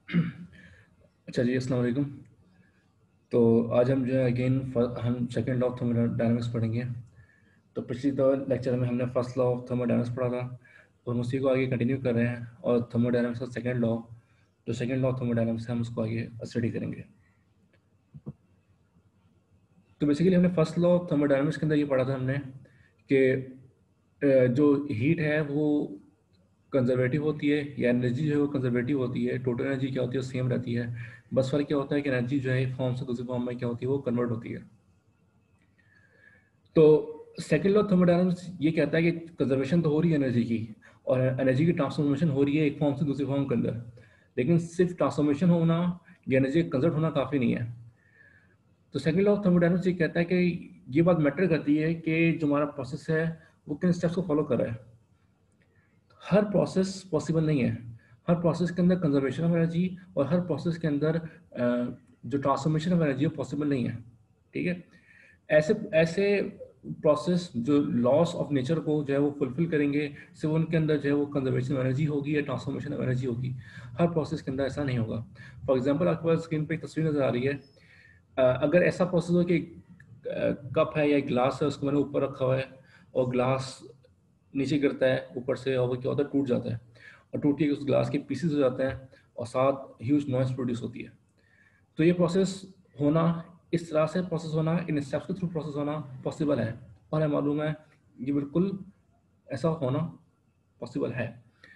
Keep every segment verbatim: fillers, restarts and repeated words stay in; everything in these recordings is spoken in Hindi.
अच्छा जी, अस्सलाम वालेकुम। तो आज हम जो है अगेन हम सेकंड लॉ ऑफ थर्मोडायनामिक्स पढ़ेंगे। तो पिछली दो लेक्चर में हमने फर्स्ट लॉ ऑफ थर्मोडायनामिक्स पढ़ा था और हम उसी को आगे कंटिन्यू कर रहे हैं, और थर्मोडायनामिक्स का सेकंड लॉ, जो सेकंड लॉ ऑफ थर्मोडायनामिक्स है, हम उसको आगे स्टडी करेंगे। तो बेसिकली हमने फर्स्ट लॉ ऑफ थर्मोडायनामिक्स के अंदर ये पढ़ा था हमने कि अ, जो हीट है वो कंजर्वेटिव होती है, या एनर्जी जो है वो कंजर्वेटिव होती है। टोटल एनर्जी क्या होती है, सेम रहती है। बस फर्क क्या होता है कि एनर्जी जो है एक फॉर्म से दूसरी फॉर्म में क्या होती है, वो कन्वर्ट होती है। तो सेकेंड लॉ थर्मोडायनामिक्स ये कहता है कि कंजर्वेशन तो हो रही है एनर्जी की, और एनर्जी की ट्रांसफॉर्मेशन हो रही है एक फॉर्म से दूसरी फॉर्म के अंदर, लेकिन सिर्फ ट्रांसफॉर्मेशन होना या एनर्जी कंजर्व होना काफ़ी नहीं है। तो सेकेंड लॉ ऑफ थर्मोडायनामिक्स ये कहता है कि ये बात मैटर करती है कि जो हमारा प्रोसेस है वो किन स्टेप्स को फॉलो कर रहा है। हर प्रोसेस पॉसिबल नहीं है। हर प्रोसेस के अंदर कंजर्वेशन ऑफ एनर्जी और हर प्रोसेस के अंदर अ, जो ट्रांसफॉर्मेशन ऑफ एनर्जी वो पॉसिबल नहीं है। ठीक है। ऐसे ऐसे प्रोसेस जो लॉस ऑफ नेचर को जो है वो फुलफिल करेंगे, सिर्फ उनके अंदर जो है वो कंजर्वेशन ऑफ एनर्जी होगी या ट्रांसफॉर्मेशन ऑफ एनर्जी होगी। हर प्रोसेस के अंदर ऐसा नहीं होगा। फॉर एग्जांपल आपके पास स्क्रीन पे एक तस्वीर नज़र आ रही है। अ, अगर ऐसा प्रोसेस हो कि कप है या ग्लास है, उसको मैंने ऊपर रखा हुआ है और ग्लास नीचे गिरता है ऊपर से, और वो क्या होता है, टूट जाता है, और टूट के उस ग्लास के पीसेस हो जाते हैं और साथ ह्यूज नॉइस प्रोड्यूस होती है। तो ये प्रोसेस होना, इस तरह से प्रोसेस होना, इन स्टेप्स के थ्रू प्रोसेस होना पॉसिबल है, और हमें मालूम है ये बिल्कुल ऐसा होना पॉसिबल है।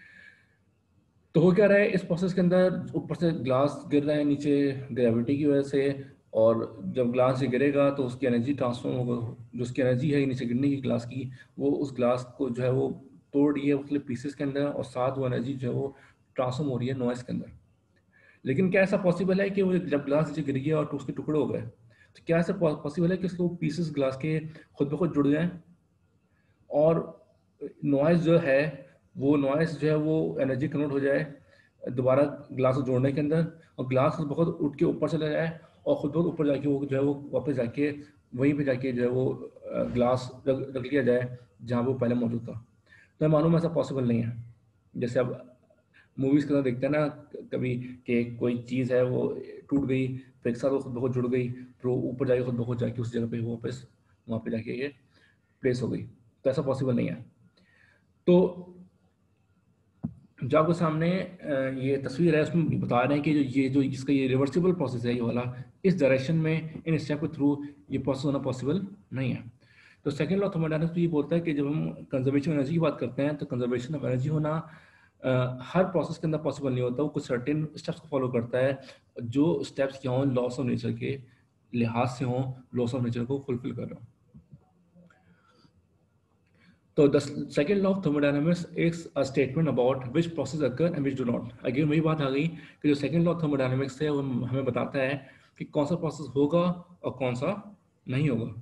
तो हो क्या रहा है इस प्रोसेस के अंदर, ऊपर से ग्लास गिर रहा है नीचे ग्रेविटी की वजह से, और जब ग्लास ये गिरेगा तो उसकी एनर्जी ट्रांसफॉर्म होगा। जो उसकी एनर्जी है नीचे गिरने की ग्लास की, वो उस ग्लास को जो है वो तोड़ रही है मुख्तलिफ पीसेस के अंदर, और साथ वो एनर्जी जो है वो ट्रांसफॉर्म हो रही है नॉइस के अंदर। लेकिन क्या ऐसा पॉसिबल है कि वो जब ग्लास नीचे गिर गया और तो उसके टुकड़े हो गए, तो क्या ऐसा पॉसिबल है कि उसके वो पीसेस ग्लास के खुद ब खुद जुड़ जाएं, और नॉइज़ जो है वो नॉइज़ जो है वो एनर्जी कन्वर्ट हो जाए दोबारा ग्लास को जोड़ने के अंदर, और ग्लास खुद ब खुद उठ के ऊपर चला जाए, और खुद ब खुद ऊपर जाके वो जो है वो वापस जाके वहीं पे जाके जो है वो अ, ग्लास रख रख लिया जाए जहाँ वो पहले मौजूद था। तो मैं मालूम ऐसा पॉसिबल नहीं है। जैसे अब मूवीज़ के अंदर देखते हैं ना कभी, कि कोई चीज़ है वो टूट गई, फिर एक साथ वो खुद ब खुद जुड़ गई, फिर वो ऊपर जाके खुद ब खुद जाके उस जगह पे वो वापस वहाँ पे जाके ये प्लेस हो गई। तो ऐसा पॉसिबल नहीं है। तो जो आपके सामने अ, ये तस्वीर है उसमें बता रहे हैं कि जो ये जो इसका ये रिवर्सिबल प्रोसेस है ये वाला, इस डायरेक्शन में इन स्टेप के थ्रू ये प्रोसेस होना पॉसिबल नहीं है। तो सेकेंड लॉ ऑफ थर्मोडायनामिक्स ये बोलता है कि जब हम कंजर्वेशन एनर्जी की बात करते हैं तो कंजर्वेशन ऑफ एनर्जी होना अ, हर प्रोसेस के अंदर पॉसिबल नहीं होता। वो कुछ सर्टेन स्टेप्स को फॉलो करता है, जो स्टेप्स क्या हों लॉस ऑफ नेचर के लिहाज से हों, लॉस ऑफ नेचर को फुलफिल कर रहे हों। तो the second law of thermodynamics is a statement about which process occur and which do not. Again वही बात आ गई कि जो सेकेंड लॉ ऑफ थर्मोडायनामिक्स है वो हमें बताता है कि कौन सा प्रोसेस होगा और कौन सा नहीं होगा।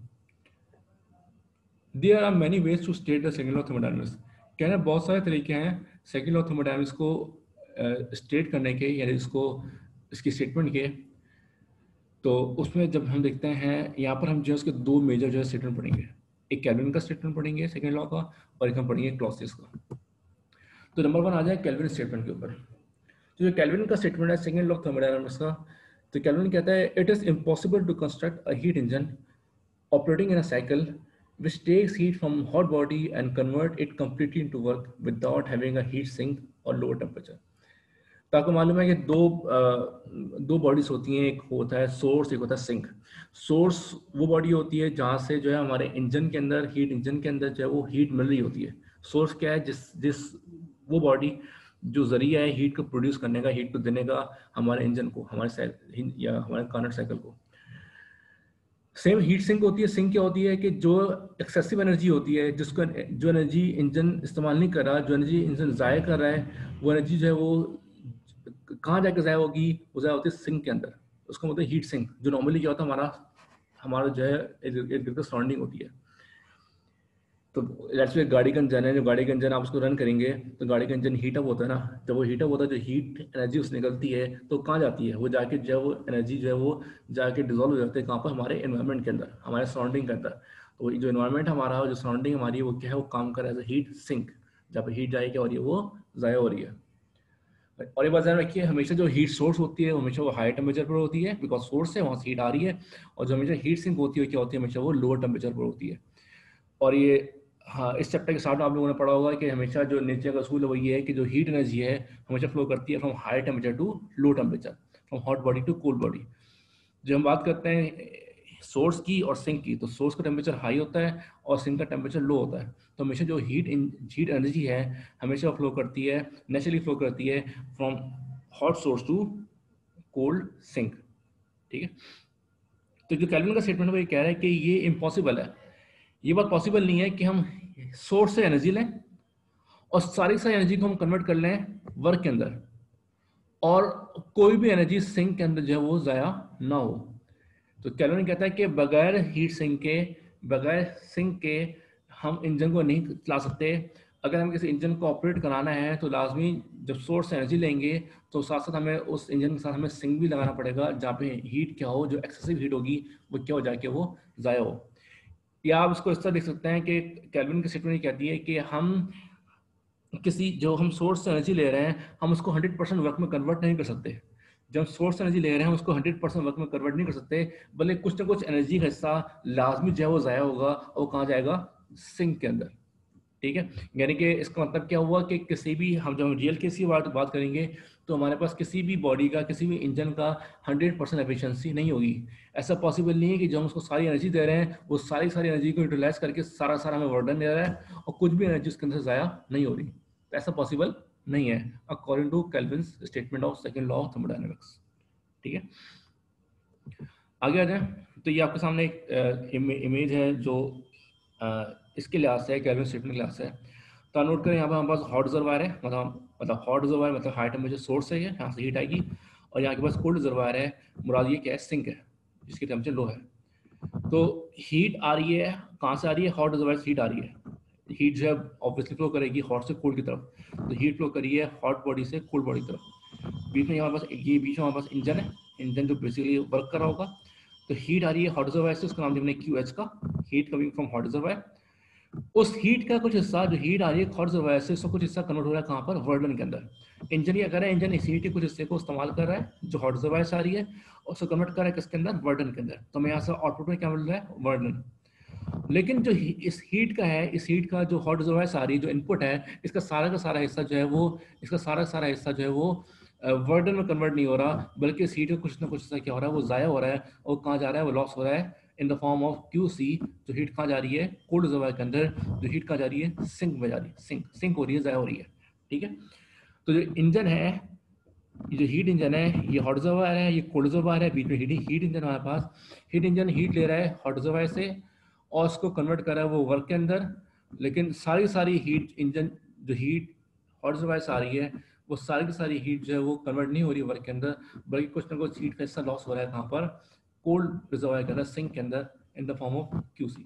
There are many ways to state the second law of thermodynamics. कहने बहुत सारे तरीके हैं सेकेंड लॉ ऑफ थर्मोडायनामिक्स को स्टेट करने के, यानी इसको इसकी स्टेटमेंट के। तो उसमें जब हम देखते हैं यहाँ पर हम जो है उसके दो मेजर जो है स्टेटमेंट पढ़ेंगे। एक केल्विन का स्टेटमेंट पढ़ेंगे सेकेंड लॉ का, और एक हम पढ़ेंगे क्लॉसियस का। तो नंबर वन आ जाए केल्विन स्टेटमेंट के ऊपर। तो जो केल्विन का स्टेटमेंट है सेकेंड लॉ ऑफ थर्मोडायनामिक्स का, तो केल्विन कहता है it is impossible to construct a heat engine operating in a cycle which takes heat from hot body and convert it completely into work without having a heat sink or lower temperature। तो आपको मालूम है कि दो अ, दो बॉडीज होती हैं, एक होता है सोर्स, एक होता है सिंक। सोर्स वो बॉडी होती है जहाँ से जो है हमारे इंजन के अंदर, हीट इंजन के अंदर जो है वो हीट मिल रही होती है। सोर्स क्या है, जिस जिस वो बॉडी जो जरिया है हीट को प्रोड्यूस करने का, हीट को देने का हमारे इंजन को, हमारे साइकिल या हमारे कार्नट साइकिल को। सेम हीट सिंक होती है। सिंक क्या होती है कि जो एक्सेसिव एनर्जी होती है, जिसको जो एनर्जी इंजन इस्तेमाल नहीं कर रहा, जो एनर्जी इंजन ज़ाया कर रहा है, वो एनर्जी जो है वो कहाँ जाकर ज़ाया होगी, वो ज़ाया होती है सिंक के अंदर। उसको बोलते हैं हीट सिंक, जो नॉर्मली क्या होता है हमारा हमारा जो है इर्द गिर्द सराउंडिंग होती है। तो लेट्स से गाड़ी का इंजन है, जो गाड़ी का इंजन आप उसको रन करेंगे तो गाड़ी का इंजन हीटअप होता है ना। जब वो हीटअप होता है, जो हीट एनर्जी उससे निकलती है तो कहाँ जाती है, वो जाके जो है वो एनर्जी जो है वो जाके डिजोल्व हो जाती है कहाँ पर, हमारे एनवायरनमेंट के अंदर, हमारे सराउंडिंग के अंदर। तो जो एनवायरनमेंट हमारा, जो सराउंडिंग हमारी, वो क्या है, वो काम कर रहा है एज हीट सिंक। जहाँ पर हीट जाए क्या हो रही है, वो ज़ाया हो रही है। और ये बात ध्यान रखिए, हमेशा जो हीट सोर्स होती है हमेशा वो हाई टेम्परेचर पर होती है, बिकॉज सोर्स है वहाँ से हीट आ रही है। और जो हमेशा हीट सिंक होती है क्या होती है, हमेशा वो लोअर टेम्परेचर पर होती है। और ये हाँ, इस चैप्टर के साथ आप लोगों ने पढ़ा होगा कि हमेशा जो नेचर का असूल है वो ये है कि जो हीट एनर्जी है हमेशा फ्लो करती है from high temperature to low temperature, from hot body to cold body. जब हम बात करते हैं सोर्स की और सिंक की, तो सोर्स का टेम्परेचर हाई होता है और सिंक का टेम्परेचर लो होता है। तो हमेशा जो हीट हीट एनर्जी है हमेशा फ्लो करती है, नेचुरली फ्लो करती है from hot source to cold sink. ठीक है, तो जो कैल्विन का स्टेटमेंट है वो ये कह रहा है कि ये इम्पॉसिबल है, ये बात पॉसिबल नहीं है कि हम सोर्स से एनर्जी लें और सारी सारी एनर्जी को हम कन्वर्ट कर लें वर्क के अंदर, और कोई भी एनर्जी सिंक के अंदर जो है वो ज़ाया ना हो। तो कैल्विन कहता है कि बगैर हीट सिंक के, बगैर सिंक के हम इंजन को नहीं चला सकते। अगर हम किसी इंजन को ऑपरेट कराना है तो लाजमी जब सोर्स से एनर्जी लेंगे तो साथ साथ हमें उस इंजन के साथ हमें सिंक भी लगाना पड़ेगा, जहाँ पे हीट क्या हो, जो एक्सेसिव हीट होगी वो क्या हो जाके वो ज़ाया हो। या आप इसको इस तरह देख सकते हैं कि कैल्विन की स्टेटमेंट कहती है कि हम किसी जो हम सोर्स से एनर्जी ले रहे हैं हम उसको हंड्रेड परसेंट वर्क में कन्वर्ट नहीं कर सकते। जब हम सोर्स एनर्जी ले रहे हैं हम उसको हंड्रेड परसेंट वर्क में कन्वर्ट नहीं कर सकते, भले कुछ ना कुछ एनर्जी का हिस्सा लाजमी जो है वो ज़ाया होगा और कहाँ जाएगा, सिंक के अंदर। ठीक है, यानी कि इसका मतलब क्या हुआ कि किसी भी हम जब रियल केस की बात बात करेंगे तो हमारे पास किसी भी बॉडी का, किसी भी इंजन का हंड्रेड परसेंट एफिशिएंसी नहीं होगी। ऐसा पॉसिबल नहीं है कि जो हम उसको सारी एनर्जी दे रहे हैं वो सारी सारी एनर्जी को यूटिलाइज करके सारा सारा हमें वर्डन दे रहा है और कुछ भी एनर्जी उसके अंदर ज़ाया नहीं हो रही। तो ऐसा पॉसिबल नहीं है according to Kelvin's statement of second law of thermodynamics. ठीक है, आगे आ जाए। तो ये आपके सामने एक इमेज है जो uh, इसके लिहाज से कैल्विन स्टेटमेंट के लिहाज से। तो नोट करें यहाँ पर हमारे पास हॉट रिजर्वायर है, मतलब मतलब हॉट रिजर्वायर मतलब हाई टेम्परेचर सोर्स है, यहाँ से हीट आएगी। और यहाँ के पास कोल्ड रिजर्वायर है, मुराद ये क्या है, सिंक है जिसकी टेम्परेचर लो है। तो हीट आ रही है कहाँ से आ रही है, हॉट रिजर्वायर से हीट आ रही है। हीट जो है ऑब्वियसली फ्लो करेगी हॉट से कोल्ड की तरफ, तो हीट फ्लो करी है हॉट बॉडी से कोल्ड बॉडी की तरफ। बीच में हमारे पास ये बीच में हमारे पास इंजन है, इंजन जो बेसिकली वर्क कर रहा होगा। तो हीट आ रही है हॉट रिजर्वायर से, उसका नाम हमने क्यू एच का, heat coming from hot reservoir. उस हीट का कुछ हिस्सा जो हीट आ रही है हॉट रिजर्वायर से, उसका कुछ हिस्सा कन्वर्ट हो रहा है कहाँ पर, वर्डन के अंदर। इंजन क्या कर रहा है, इंजन इस हीट के कुछ हिस्से को इस्तेमाल कर रहा है जो हॉट रिजर्वायर से आ रही है और उसको कन्वर्ट कर रहा है किसके अंदर, वर्डन के अंदर। तो हमें यहाँ से आउटपुट में क्या मिल रहा है, वर्डन। लेकिन जो इस हीट का है, इस हीट का जो हॉट रिजर्वायर से आ रही है जो इनपुट है, इसका सारा का सारा हिस्सा जो है वो इसका सारा का सारा हिस्सा जो है वो वर्डन में कन्वर्ट नहीं हो रहा, बल्कि इस हीट का कुछ ना कुछ हिस्सा क्या हो रहा है, वो ज़ाया हो रहा है। और कहाँ जा रहा है, वो लॉस हो रहा है in the form of Q C. जो हीट कहाँ जा रही है, कोल्ड रिजर्वायर के अंदर। जो हीट कहाँ जा रही है, सिंक में जा रही है, सिंक सिंक हो रही है, ज़ाया हो रही है। ठीक है, तो जो इंजन है, ये जो हीट इंजन है, ये हॉट रिजर्वायर है, ये कोल्ड रिजर्वायर है, बीच में हीट हीट इंजन हमारे पास। हीट इंजन हीट ले रहा है हॉट रिजर्वायर से और उसको कन्वर्ट कर रहा है वो वर्क के अंदर। लेकिन सारी सारी हीट इंजन जो हीट हॉट रिजर्वायर से आ रही है वो सारी की सारी हीट जो है वो कन्वर्ट नहीं हो रही है वर्क के अंदर, बल्कि कुछ ना कुछ हीट का हिस्सा लॉस हो रहा है कहाँ पर, कोल्ड रिजर्वायर के अंदर, सिंक के अंदर, in the form of QC.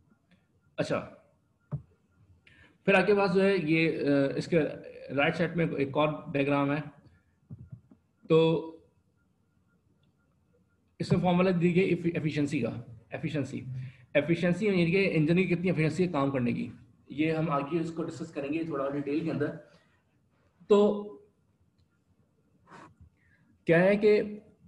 अच्छा, फिर आगे पास जो है ये इसके राइट साइड में एक और डायग्राम है। तो इसमें फॉर्मूला दी गई एफिशिएंसी का, एफिशिएंसी एफिशिएंसी यानी कि इंजन की कितनी एफिशिएंसी है काम करने की। ये हम आगे इसको डिस्कस करेंगे थोड़ा डिटेल के अंदर। तो क्या है कि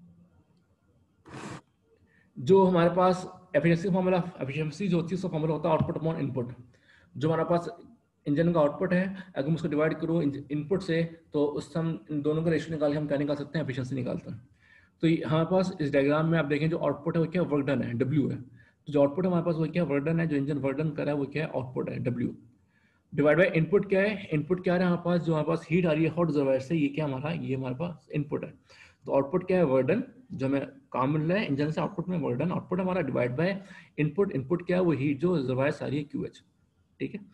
जो हमारे पास एफिशिएंसी फॉर्मूला, एफिशिएंसी जो होती है उसका फॉर्मूला होता है आउटपुट अपॉन इनपुट। जो हमारे पास इंजन का आउटपुट है, अगर मैं उसको डिवाइड करूँ इनपुट से, तो उससे हम इन दोनों का रेशियो निकाल के हम क्या निकाल सकते हैं, एफिशिएंसी निकालते हैं। तो हमारे पास इस डायग्राम में आप देखें जो आउटपुट है वो क्या, वर्क डन है, डब्ल्यू है। तो जो आउटपुट है हमारे पास वो क्या, वर्क डन है। जो इंजन वर्क डन कर रहा है वो क्या है, आउटपुट है, डब्ल्यू। डिवाइड बाय इनपुट क्या है, इनपुट क्या है हमारे पास, जो हमारे पास हीट आ रही है हॉट रिजर्वायर से, ये क्या हमारा, ये हमारे पास इनपुट है। तो आउटपुट क्या है, वर्डन, जो हमें काम मिल रहा है इंजन से, आउटपुट में वर्डन, आउटपुट हमारा डिवाइड बाय इनपुट, इनपुट क्या है, वो हीट जो रिजर्वायर से आ रही है, क्यू एच। ठीक है,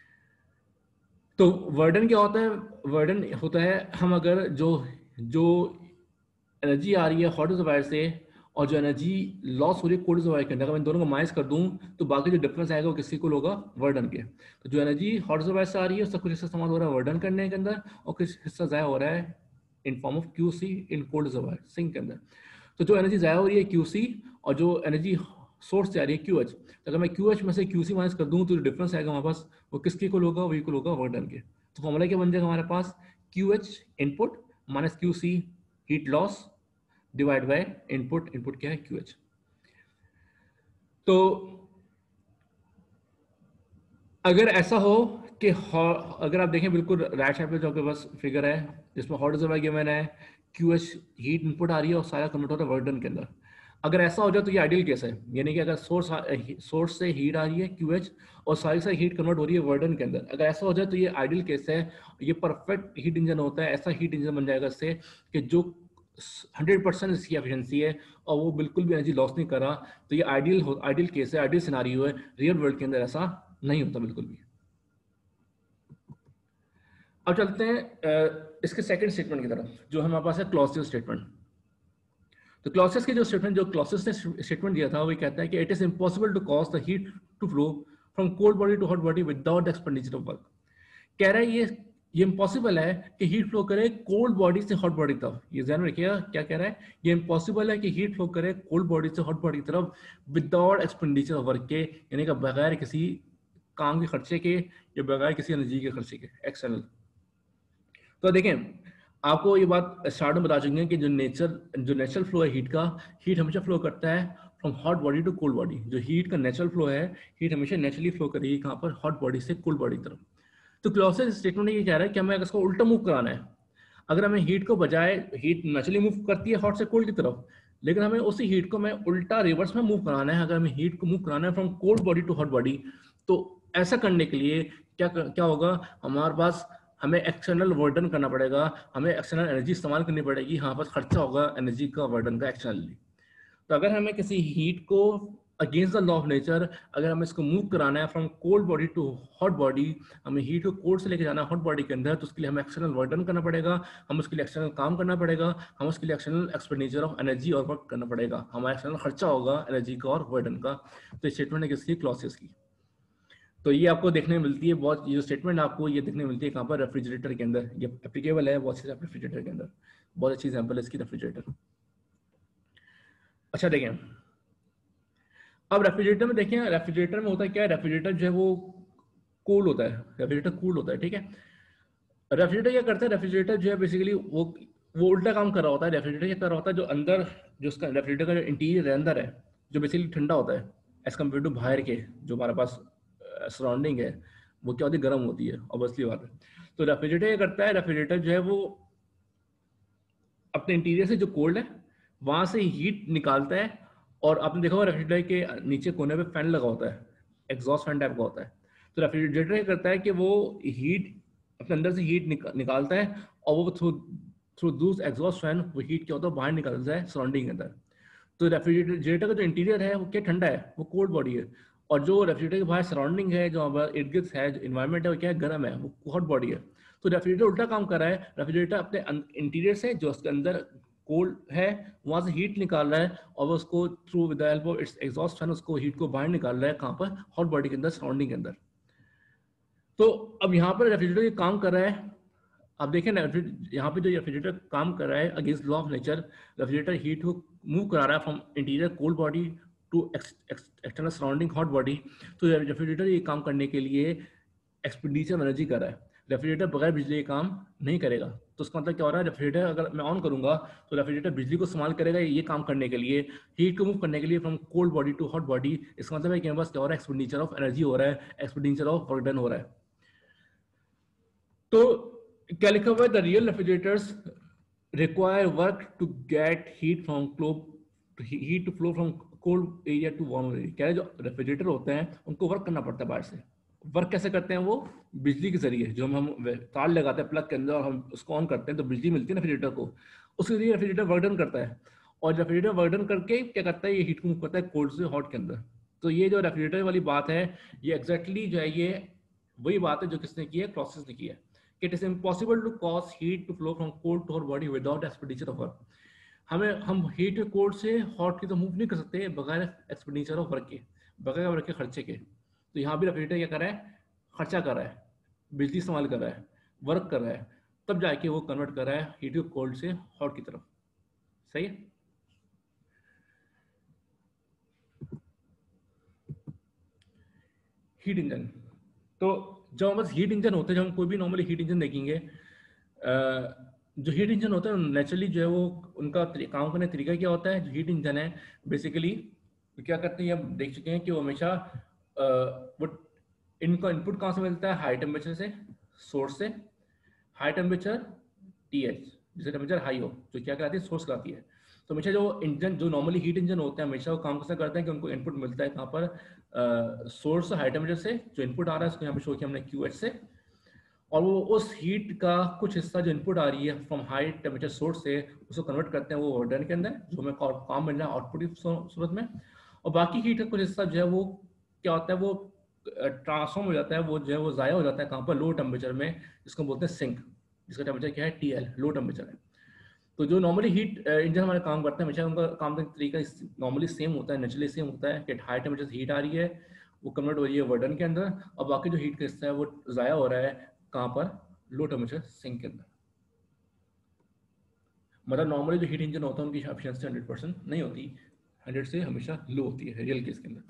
तो वर्डन क्या होता है, वर्डन होता है हम अगर जो जो एनर्जी आ रही है हॉट रिजर्वायर से और जो एनर्जी लॉस हो रही है कोल्ड रिजर्वायर के अंदर, अगर मैं दोनों को माइनस कर दूं तो बाकी जो डिफरेंस आएगा वो किसी को होगा, वर्डन के। तो जो एनर्जी हॉट रिजर्वायर से आ रही है उसका कुछ हिस्सा इस्तेमाल हो रहा है वर्डन करने के अंदर और कुछ हिस्सा ज़ाया हो रहा है in form of Q C in cold reservoir, sink के अंदर। तो जो एनर्जी ज़ाया हो रही है क्यू सी और जो एनर्जी सोर्स से आ रही है क्यू एच, तो अगर मैं क्यू एच में से क्यू सी माइनस कर दूँ तो जो डिफरेंस आएगा हमारे पास वो किसके इक्वल होगा, वो इक्वल होगा वर्डन के। तो फॉर्मूला क्या बन जाएगा हमारे पास, Q H input minus Q C heat loss divide by input, input क्या है क्यू एच। तो अगर ऐसा हो कि अगर आप देखें बिल्कुल राइट साइड पे जो आपके पास फिगर है जिसमें हॉट रिजर्वायर गिवन है, क्यू एच हीट इनपुट आ रही है और सारा कन्वर्ट हो रहा है वर्क डन के अंदर। अगर ऐसा हो जाए तो ये आइडियल केस है, यानी कि अगर सोर्स सोर्स से हीट आ रही है क्यू एच और सारी सारी हीट कन्वर्ट हो रही है वर्क डन के अंदर। अगर ऐसा हो जाए तो ये आइडियल केस है, ये परफेक्ट हीट इंजन होता है। ऐसा हीट इंजन बन जाएगा इससे कि जो हंड्रेड परसेंट इसकी एफिशिएंसी है और वो बिल्कुल भी एनर्जी लॉस नहीं कर रहा। तो ये आइडियल आइडियल केस है, आइडियल सिनारियो है। रियल वर्ल्ड के अंदर ऐसा नहीं होता बिल्कुल भी। अब चलते हैं इसके सेकंड स्टेटमेंट की तरफ, जो हमारे पास है क्लॉसियस स्टेटमेंट। तो क्लॉसियस के जो स्टेटमेंट जो क्लॉसियस ने स्टेटमेंट दिया था वो कहता है कि it is impossible to cause the heat to flow from cold body to hot body without expenditure of work. कह रहा है ये ये इम्पॉसिबल है कि हीट फ्लो करे कोल्ड बॉडी से हॉट बॉडी तरफ। ये ध्यान रखिएगा क्या कह रहा है, ये इम्पॉसिबल है कि हीट फ्लो करे कोल्ड बॉडी से हॉट बॉडी की तरफ विदाउट एक्सपेंडिचर ऑफ वर्क के, यानी कि बगैर किसी काम के खर्चे के या बगैर किसी एनर्जी के खर्चे के एक्सटर्नल। तो देखें आपको ये बात स्टार्ट में बता चुके हैं कि जो नेचर जो नेचुरल फ्लो है हीट का, हीट हमेशा फ्लो करता है from hot body to cold body. जो हीट का नेचुरल फ्लो है, हीट हमेशा नेचुरली फ्लो करेगी कहाँ पर, हॉट बॉडी से कोल्ड बॉडी की तरफ। तो क्लॉसियस स्टेटमेंट ये कह रहा है कि हमें अगर इसको उल्टा मूव कराना है, अगर हमें हीट को बजाय हीट नेचुरली मूव करती है हॉट से कोल्ड की तरफ, लेकिन हमें उसी हीट को हमें उल्टा रिवर्स में मूव कराना है। अगर हमें हीट को मूव कराना है from cold body to hot body, तो ऐसा करने के लिए क्या क्या होगा, हमारे पास हमें एक्सटर्नल वर्डन करना पड़ेगा, हमें एक्सटर्नल एनर्जी इस्तेमाल करनी पड़ेगी, हमारे पास खर्चा होगा एनर्जी का वर्डन का एक्सटर्नली। तो अगर हमें किसी हीट को against the law of nature, अगर हमें इसको मूव कराना है from cold body to hot body, हमें हीट को कोल्ड से लेकर जाना है हॉट बॉडी के अंदर, तो उसके लिए हमें एक्सटर्नल वर्डन करना पड़ेगा, हम उसके लिए एक्सटर्नल काम करना पड़ेगा, हम उसके लिए एक्सटर्नल एक्सपेंडिचर ऑफ एनर्जी और वर्क करना पड़ेगा, हमारा एक्सटर्नल खर्चा होगा एनर्जी का और वर्डन का। तो स्टेटमेंट है किसकी, क्लॉसियस की। तो ये आपको देखने मिलती है बहुत, ये स्टेटमेंट आपको ये देखने मिलती है कहाँ पर, रेफ्रिजरेटर के अंदर। ये एप्लीकेबल है बहुत से रेफ्रिजरेटर के अंदर, बहुत अच्छी एग्जांपल है इसकी रेफ्रिजरेटर। अच्छा देखें अब रेफ्रिजरेटर में, देखें रेफ्रिजरेटर में होता है क्या है, रेफ्रिजरेटर जो है वो कूल होता है, रेफ्रिजरेटर कूल होता है, ठीक है। रेफ्रिजरेटर क्या करता है, रेफ्रिजरेटर जो है बेसिकली वो वो उल्टा काम कर रहा होता है। रेफ्रिजरेटर क्या कर रहा होता है, जो अंदर जो उसका रेफ्रिजरेटर का जो इंटीरियर अंदर है जो बेसिकली ठंडा होता है एज कम्पेयर टू बाहर के जो हमारे पास सराउंडिंग है, वो क्या होती है, गर्म होती है ऑब्वियसली बात है। तो रेफ्रिजरेटर क्या करता है, रेफ्रिजरेटर जो है वो अपने इंटीरियर से जो कोल्ड है वहां से हीट निकालता है। और आपने देखा होगा रेफ्रिजरेटर के नीचे कोने पे फैन लगा होता है, एग्जॉस्ट फैन टाइप का होता है। तो रेफ्रिजरेटर क्या करता है कि वो हीट अपने अंदर से हीट निक, निकालता है और वो through through those exhaust fan वो हीट क्या होता है बाहर निकलता है सराउंडिंग के अंदर। तो रेफ्रिजरेटर का जो इंटीरियर है वो क्या ठंडा है, वो कोल्ड बॉडी है, और जो रेफ्रिजरेटर के बाहर सराउंडिंग है जो हमारा इर्द गिर्द है जो इन्वायरमेंट है वो क्या है, गर्म है, वो हॉट बॉडी है। तो रेफ्रिजरेटर उल्टा काम कर रहा है, रेफ्रिजरेटर अपने इंटीरियर से जो उसके अंदर कोल्ड है वहां से हीट निकाल रहा है और वो उसको through with the help of its exhaust fan उसको हीट को बाहर निकाल रहा है कहाँ पर, हॉट बॉडी के अंदर, सराउंडिंग के अंदर। तो अब यहाँ पर रेफ्रिजरेटर ये काम कर रहा है, आप देखें ना यहाँ पे जो रेफ्रिजरेटर काम कर रहा है against law of nature, refrigerator heat को मूव करा रहा है from interior cold body to external surrounding hot body. तो रेफ्रिजरेटर ये काम करने के लिए एक्सपेंडिचर एनर्जी कर रहा है। रेफ्रिजरेटर बगैर बिजली के काम नहीं करेगा। तो उसका मतलब क्या हो रहा है, रेफ्रिजरेटर अगर मैं ऑन करूंगा तो रेफ्रिजरेटर बिजली को इस्तेमाल करेगा ये काम करने के लिए, हीट को मूव करने के लिए from cold body to hot body. इसका मतलब है कि बस क्या हो रहा है, एक्सपेंडिचर ऑफ एनर्जी हो रहा है, एक्सपेंडिचर ऑफ वर्क डन हो रहा है। तो क्या लिखा हुआ है, the real refrigerators require work to get heat from globe heat to flow from cold area to warm area. क्या है, जो रेफ्रिजरेटर होते हैं उनको वर्क करना पड़ता है बाहर से। वर्क कैसे करते हैं, वो बिजली के जरिए, जो हम हम तार लगाते हैं प्लग के अंदर और हम उसको ऑन करते हैं तो बिजली मिलती है रेफ्रिजरेटर को, उसके लिए रेफ्रिजरेटर वर्क डन करता है। और रेफ्रिजरेटर वर्क डन करके क्या करता है, ये हीट को मूव करता है कोल्ड से हॉट के अंदर। तो ये जो रेफ्रिजरेटर वाली बात है ये एग्जैक्टली जो है ये वही बात है जो किसने की है, क्लॉसियस ने की है। It is impossible to cause heat to flow from cold to hot body without expenditure of work. हमें हम हीट कोल्ड से हॉट की तो मूव नहीं कर सकते बगैर एक्सपेंडिचर ऑफ वर्क के, बगैर वर्क के खर्चे के। तो यहाँ भी रेफ्रिजरेटर क्या कर रहा है, खर्चा कर रहा है, बिजली इस्तेमाल कर रहा है, वर्क कर रहा है, तब जाके वो कन्वर्ट कर रहा है हीट को कोल्ड से हॉट की तरफ। सही है। हीट इंजन, तो जब हम बस हीट इंजन होते हैं, जब हम कोई भी नॉर्मली हीट इंजन देखेंगे, जो हीट इंजन होता है नेचुरली जो है वो उनका तरी- काम करने का तरीका क्या होता है, जो हीट इंजन है बेसिकली क्या करते हैं, ये हम देख चुके हैं कि वो हमेशा अ, वो इनका इनपुट कहाँ से मिलता है, हाई टेम्परेचर से, सोर्स से। हाई टेम्परेचर टी एच, जिसका टेम्परेचर हाई हो, जो क्या कराती है, सोर्स कराती है। तो हमेशा जो इंजन, जो नॉर्मली हीट इंजन होते हैं, हमेशा वो काम कैसा करते हैं कि उनको इनपुट मिलता है कहाँ पर, सोर्स हाई टेम्परेचर से, जो इनपुट आ रहा है उसको यहाँ पे शो किया हमने क्यू एच से, और वो उस हीट का कुछ हिस्सा जो इनपुट आ रही है फ्रॉम हाई टेम्परेचर सोर्स से, उसको कन्वर्ट करते हैं वो वर्डन के अंदर, जो हमें काम मिल रहा है आउटपुट की सूरत में। और बाकी हीट का कुछ हिस्सा जो है वो क्या होता है, वो ट्रांसफॉर्म हो जाता है, वो जो है वो ज़ाया हो जाता है कहाँ पर, लो टेम्परेचर में, जिसको बोलते हैं सिंक, जिसका टेम्परेचर क्या है, टी एल, लो टेम्परेचर है। तो जो नॉर्मली हीट इंजन हमारे काम करते हैं, हमेशा उनका काम करने का तरीका नॉर्मली सेम होता है, नेचुरली सेम होता है कि हाई टेम्परेचर से हीट आ रही है, वो कन्वर्ट हो रही है वर्डन के अंदर, और बाकी जो हीट का हिस्सा है वो ज़ाया हो रहा है कहाँ पर, लो टेम्परेचर सिंक के अंदर। मतलब नॉर्मली जो हीट इंजन होता है उनकी एफिशिएंसी हंड्रेड परसेंट नहीं होती, हंड्रेड से हमेशा लो होती है रियल केस के अंदर।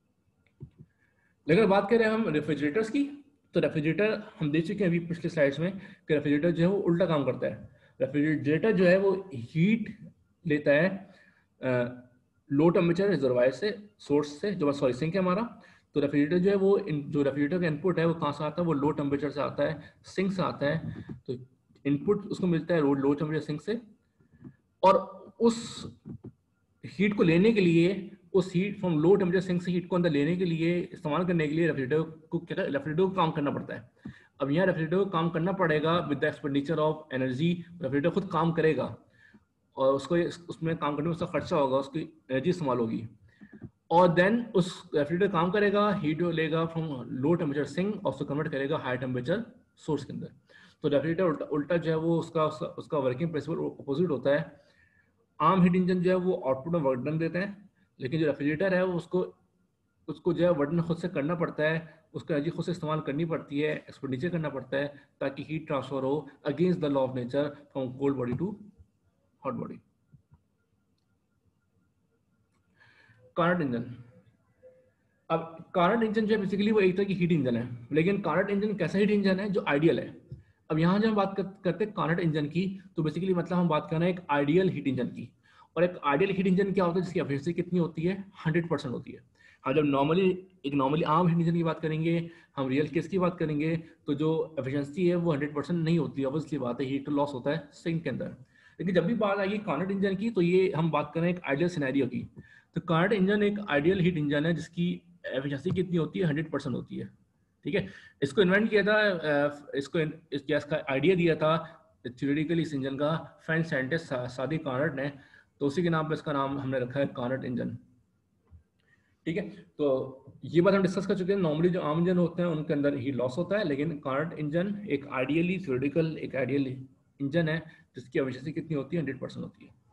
लेकिन बात करें हम रेफ्रिजरेटर्स की, तो रेफ्रिजरेटर हम देख चुके हैं अभी पिछले स्लाइड्स में कि रेफ्रिजरेटर जो है वो उल्टा काम करता है। रेफ्रिजरेटर जो है वो हीट लेता है लो टेम्परेचर रिजर्वायर से, सोर्स से, जो सॉरी सिंक है हमारा। तो रेफ्रिजरेटर जो है वो इन, जो रेफ्रिजरेटर का इनपुट है वो कहाँ से आता है, वो लो टेम्परेचर से आता है, सिंक से आता है। तो इनपुट उसको मिलता है लो टेम्परेचर सिंक से, और उस हीट को लेने के लिए, उस heat from low temperature sink से हीट को अंदर लेने के लिए, इस्तेमाल करने के लिए रेफ्रिजरेटर को क्या, रेफ्रिजरेटर को काम करना पड़ता है। अब यहाँ रेफ्रिजरेटर को काम करना पड़ेगा with the expenditure of energy, refrigerator खुद काम करेगा और उसको उसमें काम करने में उसका खर्चा होगा, उसकी एनर्जी इस्तेमाल होगी, और देन उस रेफ्रिजरेटर काम करेगा, हीट लेगा फ्रॉम लो टेम्परेचर सिंक और उसको कन्वर्ट करेगा हाई टेम्परेचर सोर्स के अंदर। तो रेफ्रिजरेटर उल्टा, उल्टा जो है वो उसका उसका, उसका वर्किंग प्रिंसिपल अपोजिट होता है। आम हीट इंजन जो है वो आउटपुट में वर्क डन देते हैं, लेकिन जो रेफ्रिजरेटर है वो उसको उसको जो है वर्क डन खुद से करना पड़ता है, उसको एनर्जी खुद से इस्तेमाल करनी पड़ती है, एक्सपेंडिचर करना पड़ता है, ताकि हीट ट्रांसफर हो against the law of nature from cold body to hot body. Carnot engine, अब कार्नट इंजन जो है बेसिकली वो एक तरह की हीट इंजन है, लेकिन कार्नट इंजन कैसा हीट इंजन है जो आइडियल है। अब यहाँ जब हम बात कर, करते हैं कार्नट इंजन की, तो बेसिकली मतलब हम बात कर रहे हैं एक आइडियल हीट इंजन की। और एक आइडियल हीट इंजन क्या होता है, जिसकी एफिशिएंसी कितनी होती है, हंड्रेड परसेंट होती है। हाँ, जब नॉर्मली एक नॉर्मली आम हीट इंजन की बात करेंगे, हम रियल केस की बात करेंगे, तो जो एफिशिएंसी है वो हंड्रेड परसेंट नहीं होती, ऑब्वियसली बात है, हीट लॉस होता है सिंक के अंदर। लेकिन जब भी बात आएगी कार्नट इंजन की, तो ये हम बात कर रहे हैं एक आइडियल सिनेरियो की। तो कार्नट इंजन एक आइडियल हीट इंजन है जिसकी एफिशिएंसी कितनी होती है, हंड्रेड परसेंट होती है। ठीक है, इसको इन्वेंट किया था, इसको इस गैस का आइडिया दिया था थ्योरेटिकली इस इंजन का फ्रेंच साइंटिस्ट सादी कार्नट ने, तो उसी के नाम पे इसका नाम हमने रखा है कार्नट इंजन। ठीक है, तो ये बात हम डिस्कस कर चुके हैं। नॉर्मली जो आम इंजन होते हैं उनके अंदर ही लॉस होता है, लेकिन कार्नट इंजन एक आइडियली थ्योरेटिकल एक आइडियल इंजन है जिसकी एफिशिएंसी कितनी होती है, हंड्रेड परसेंट होती है।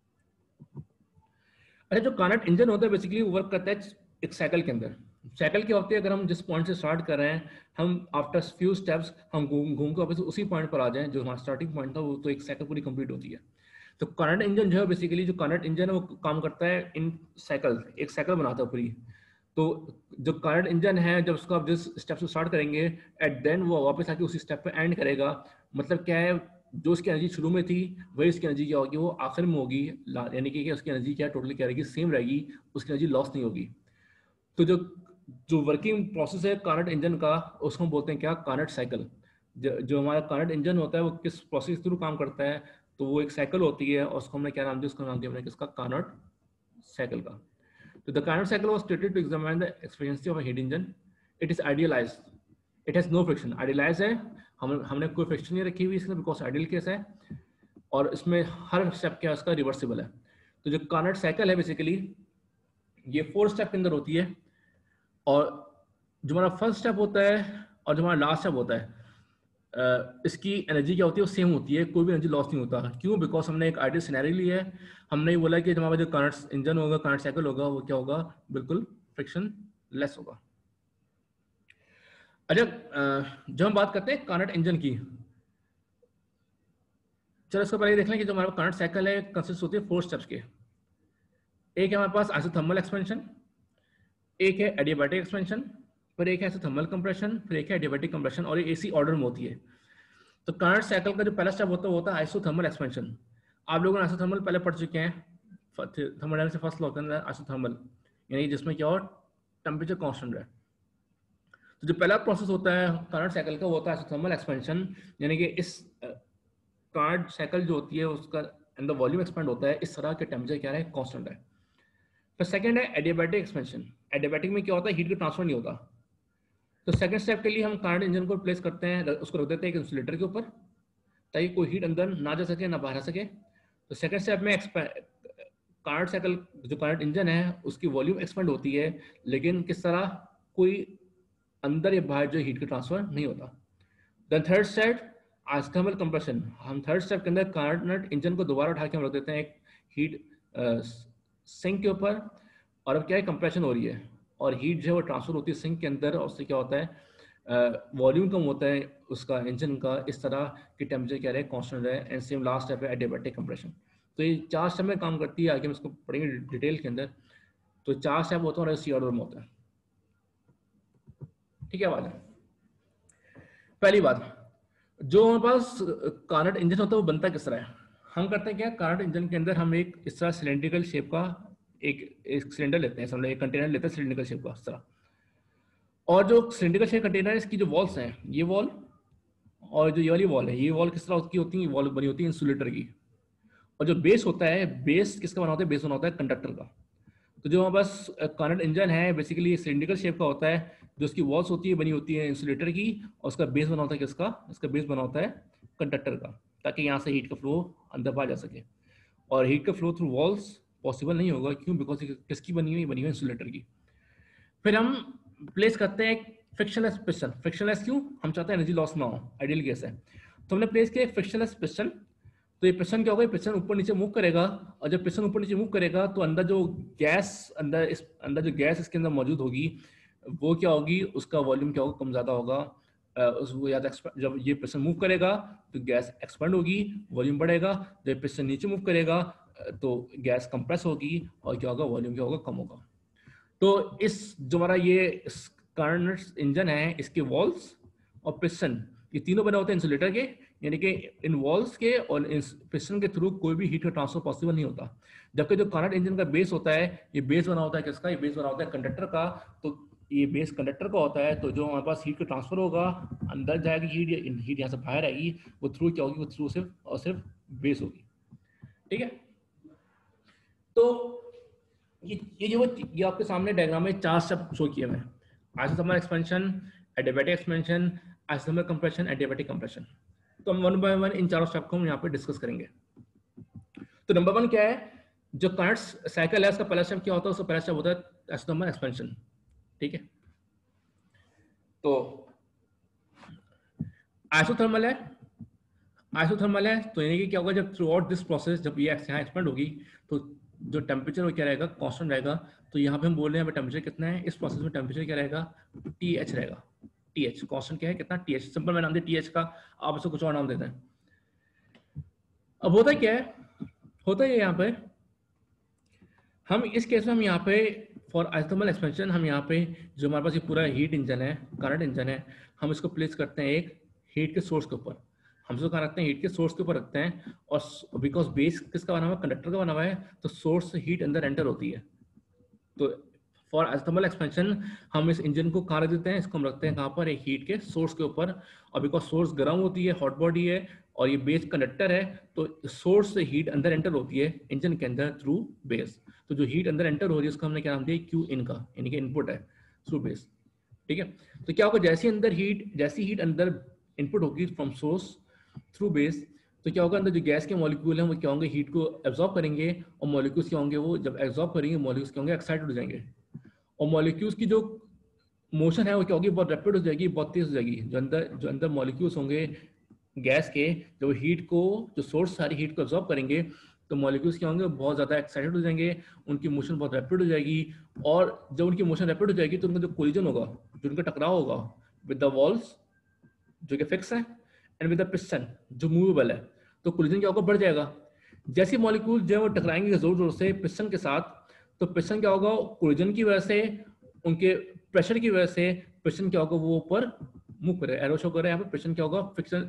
अच्छा, जो कार्नट इंजन होता है बेसिकली वर्क करता है एक साइकिल के अंदर। साइकिल क्या होती है, अगर हम जिस पॉइंट से स्टार्ट कर रहे हैं, हम आफ्टर फ्यू स्टेप्स हम घूम घूम के वापस उसी पॉइंट पर आ जाएं जो हमारा स्टार्टिंग पॉइंट था, वो तो एक साइकिल पूरी कंप्लीट होती है। तो कार्नट इंजन जो है बेसिकली, जो कार्नट इंजन है वो काम करता है इन साइकिल, एक साइकिल बनाता है पूरी। तो जो कार्नट इंजन है, जब उसको आप जिस स्टेप से स्टार्ट करेंगे, एट देन वो वापस आके उसी स्टेप पे एंड करेगा। मतलब क्या है, जो उसकी एनर्जी शुरू में थी वही उसकी एनर्जी क्या होगी, वो आखिर में होगी, यानी कि उसकी एनर्जी क्या टोटली क्या रहेगी, सेम रहेगी, उसकी एनर्जी लॉस नहीं होगी। तो जो जो वर्किंग प्रोसेस है कार्नट इंजन का, उसको हम बोलते हैं क्या, कार्नट साइकिल। जो, जो हमारा कार्नट इंजन होता है वो किस प्रोसेस के थ्रू काम करता है, तो वो एक साइकिल होती है, और उसको हमने क्या नाम दिया, उसका नाम दिया हमने किसका, कार्नट साइकिल का। तो the Carnot cycle was created to examine the efficiency of a heat engine. It is idealized. It has no friction. Idealized है, हम हमने कोई फ्रिक्शन नहीं रखी हुई इसमें, बिकॉज आइडियल केस है, और इसमें हर स्टेप क्या है उसका रिवर्सिबल है। तो जो कार्नट साइकिल है बेसिकली ये फोर स्टेप के अंदर होती है, और जो हमारा फर्स्ट स्टेप होता है और जो हमारा लास्ट स्टेप होता है, Uh, इसकी एनर्जी क्या होती है, वो सेम होती है, कोई भी एनर्जी लॉस नहीं होता। क्यों? बिकॉज हमने एक आइडियल सिनेरियो लिया है, हमने बोला कि हमारा जो कार्नट इंजन होगा, कार्नट साइकिल होगा, वो क्या होगा, बिल्कुल फ्रिक्शन लेस होगा। अच्छा, जब हम बात करते हैं कार्नट इंजन की, चलो इसको पहले देख लें कि जो हमारा कार्नट साइकिल है कंसिस्ट होती है फोर स्टेप्स के। एक है हमारे पास आइसोथर्मल एक्सपेंशन, एक है एडियाबैटिक एक्सपेंशन, फिर एक है आइसोथर्मल कंप्रेशन, फिर एक है एडियाबैटिक कंप्रेशन, और ये एसी ऑर्डर में होती है। तो कार्नट साइकिल का जो पहला स्टेप होता है वो होता है आइसोथर्मल एक्सपेंशन। आप लोगों ने आइसोथर्मल पहले पढ़ चुके हैं, थर्मोडायनामिक्स से फर्स्ट लॉ के अंदर आइसोथर्मल, यानी जिसमें क्या हो, टेम्परेचर कांस्टेंट है। तो जो पहला प्रोसेस होता है कार्नट साइकिल का वो होता है आइसोथर्मल एक्सपेंशन, यानी कि इस कार्नट साइकिल जो होती है उसका अंदर वॉल्यूम एक्सपेंड होता है, इस तरह के टेम्परेचर क्या है, कांस्टेंट है। फिर सेकंड है एडियाबैटिक एक्सपेंशन। एडियाबैटिक में क्या होता है, हीट का ट्रांसफर नहीं होता। तो सेकंड स्टेप के लिए हम कार्नट इंजन को प्लेस करते हैं, उसको रख देते हैं एक इंसुलेटर के ऊपर, ताकि कोई हीट अंदर ना जा सके ना बाहर आ सके। तो सेकंड स्टेप में कार्नट साइकिल जो कार्नट इंजन है उसकी वॉल्यूम एक्सपेंड होती है, लेकिन किस तरह, कोई अंदर या बाहर जो हीट का ट्रांसफर नहीं होता। Then third step isothermal compression. हम थर्ड स्टेप के अंदर कार्नट इंजन को दोबारा उठा के हम रख देते हैं एक हीट सिंक के ऊपर, और अब क्या है, कंप्रेशन हो रही है और हीट जो है वो ट्रांसफर होती है सिंक के अंदर, और उससे क्या होता है, वॉल्यूम कम होता है उसका इंजन का, इस तरह की टेम्परेचर क्या है, कांस्टेंट है। एंड सेम लास्ट स्टेप है एडियाबैटिक कंप्रेशन। तो ये चार स्टेप में काम करती है, आगे हम इसको पढ़ेंगे डिटेल के अंदर। तो चार स्टेप होते हैं और इसी ऑर्डर में होता है, ठीक है। बात है पहली बात, जो हमारे पास कार्नट इंजन होता है वो बनता किस तरह है। हम करते हैं क्या, कार्नट इंजन के अंदर हम एक इस तरह सिलेंड्रिकल शेप का एक एक सिलेंडर लेते हैं, समझ लो एक कंटेनर लेते हैं सिलेंड्रिकल शेप का इस तरह, और जो सिलेंड्रिकल शेप कंटेनर है इसकी जो वॉल्स हैं, ये वॉल और जो ये वाली वॉल है, ये वॉल किस तरह की होती है, वॉल बनी होती है इंसुलेटर की। और जो बेस होता है, बेस किसका बना होता है, बेस बना होता है कंडक्टर का। तो जो हमारे पास कार्नट इंजन है बेसिकली सिलेंड्रिकल शेप का होता है, जो उसकी वॉल्स होती है बनी होती है इंसुलेटर की, और उसका बेस बना होता है किसका, इसका बेस बना होता है कंडक्टर का, ताकि यहाँ से हीट का फ्लो अंदर बाहर जा सके। और हीट का फ्लो थ्रू वॉल्स पॉसिबल नहीं होगा, क्यों, बिकॉज किसकी बनी हुई, बनी हुई इंसुलेटर की। फिर हम प्लेस करते हैं फ्रिक्शनलेस पिस्टन। फ्रिक्शनलेस क्यों, हम चाहते हैं एनर्जी लॉस ना हो, आइडियल केस है। तो हमने प्लेस किया एक फ्रिक्शनलेस पिस्टन। तो ये पिस्टन क्या होगा, पिस्टन ऊपर नीचे मूव करेगा, और जब पिस्टन ऊपर नीचे मूव करेगा तो अंदर जो गैस अंदर इस अंदर जो गैस इसके अंदर मौजूद होगी वो क्या होगी, उसका वॉल्यूम क्या होगा, कम ज़्यादा होगा। उसको याद, जब ये पिस्टन मूव करेगा तो गैस एक्सपेंड होगी, वॉल्यूम बढ़ेगा। जब पिस्टन नीचे मूव करेगा तो गैस कंप्रेस होगी और क्या होगा, वॉल्यूम क्या होगा, कम होगा। तो इस जो हमारा ये कार्नट इंजन है, इसके वॉल्स और पिस्टन ये तीनों बने होते हैं इंसुलेटर के, यानी कि इन वॉल्स के और पिस्टन के थ्रू कोई भी हीट का ट्रांसफर पॉसिबल नहीं होता। जबकि जो कार्नट इंजन का बेस होता है, ये बेस बना होता है किसका, ये बेस बना होता है कंडक्टर का। तो ये बेस कंडक्टर का होता है, तो जो हमारे पास हीट का ट्रांसफर होगा, अंदर जाएगी हीट, हीट यहाँ से बाहर आएगी, वो थ्रू क्या होगी, वो थ्रू सिर्फ और सिर्फ बेस होगी, ठीक है। तो ये ये जो ये आपके सामने डायग्राम में चार स्टेप शो किए हुए हैं, isothermal expansion, adiabatic expansion, isothermal compression, adiabatic compression. तो हम वन बाय वन इन चारों स्टेप को हम यहाँ पे डिस्कस करेंगे। तो नंबर वन क्या है, जो कार्नट साइकिल है उसका पहला स्टेप क्या होता है, उसका पहला स्टेप होता है आइसोथर्मल एक्सपेंशन, ठीक है। तो आइसोथर्मल है, आइसोथर्मल है तो यानी कि क्या होगा, जब थ्रू आउट दिस प्रोसेस जब ये यहाँ एक्सपेंड होगी तो जो टेम्परेचर वो क्या रहेगा, कांस्टेंट रहेगा। तो यहाँ पे हम बोल रहे हैं टेम्परेचर कितना है, इस प्रोसेस में टेम्परेचर क्या रहेगा, टी एच रहेगा। टी एच कांस्टेंट क्या है, कितना, टी एच। सिंपल मैं नाम दिया टी एच का, आप इसको कुछ और नाम देते हैं। अब होता क्या है, होता है यहाँ पे, हम इस केस में हम यहाँ पे फॉर आइसोथर्मल एक्सपेंशन हम यहाँ पे जो हमारे पास ये पूरा हीट इंजन है, करंट इंजन है, हम इसको प्लेस करते हैं एक हीट के सोर्स के ऊपर। हम इसको कहाँ रखते हैं, हीट के सोर्स के ऊपर रखते हैं। और बिकॉज बेस किसका बना हुआ है, कंडक्टर का बना हुआ है, तो सोर्स से हीट अंदर एंटर होती है। तो फॉर आइसोथर्मल एक्सपेंशन हम इस इंजन को कहाँ रख देते हैं, इसको हम रखते हैं कहाँ पर, एक हीट के सोर्स के ऊपर। और बिकॉज सोर्स गर्म होती है, हॉट बॉडी है, और ये बेस कंडक्टर है, तो सोर्स से हीट अंदर एंटर होती है इंजन के अंदर थ्रू बेस। तो जो हीट अंदर एंटर हो रही है उसको हमने क्या नाम दिया, क्यू इन का, यानी कि इनपुट है थ्रू बेस, ठीक है। तो क्या होगा, जैसी अंदर हीट जैसी हीट अंदर इनपुट होगी फ्रॉम सोर्स थ्रू बेस, तो क्या होगा, अंदर जो गैस के मॉलिक्यूल हैं वो क्या होंगे, हीट को एब्जॉर्ब करेंगे, और मॉलिक्यूल्स क्या होंगे, वो जब एब्जॉर्ब करेंगे मॉलिक्यूल्स क्या होंगे, एक्साइटेड हो जाएंगे। और मॉलिक्यूल्स की जो मोशन है वो क्या होगी, बहुत रैपिड हो जाएगी, बहुत तेज हो जाएगी। जो अंदर जो अंदर मॉलिक्यूल्स होंगे गैस के, जब हीट को, जो सोर्स सारी हीट को एब्जॉर्ब करेंगे, तो मॉलिक्यूल्स क्या होंगे, बहुत ज़्यादा एक्साइटेड हो जाएंगे, उनकी मोशन बहुत रैपिड हो जाएगी। और जब उनकी मोशन रैपिड हो जाएगी तो उनका जो कोलिजन होगा, जो उनका टकराव होगा विद द वॉल्स जो कि फिक्स है, एंड विद द पिस्टन जो मूवेबल है, तो कोलिजन क्या होगा, बढ़ जाएगा। जैसे मॉलिक्यूल जो है वो टकराएंगे जोर जोर से पिस्टन के साथ, तो पिस्टन क्या होगा, कोलिजन की वजह से, उनके प्रेशर की वजह से पिस्टन क्या होगा, वो ऊपर मूव करे। एरो शो कर रहे हैं यहाँ पे, पिस्टन क्या होगा, फ्रिक्शन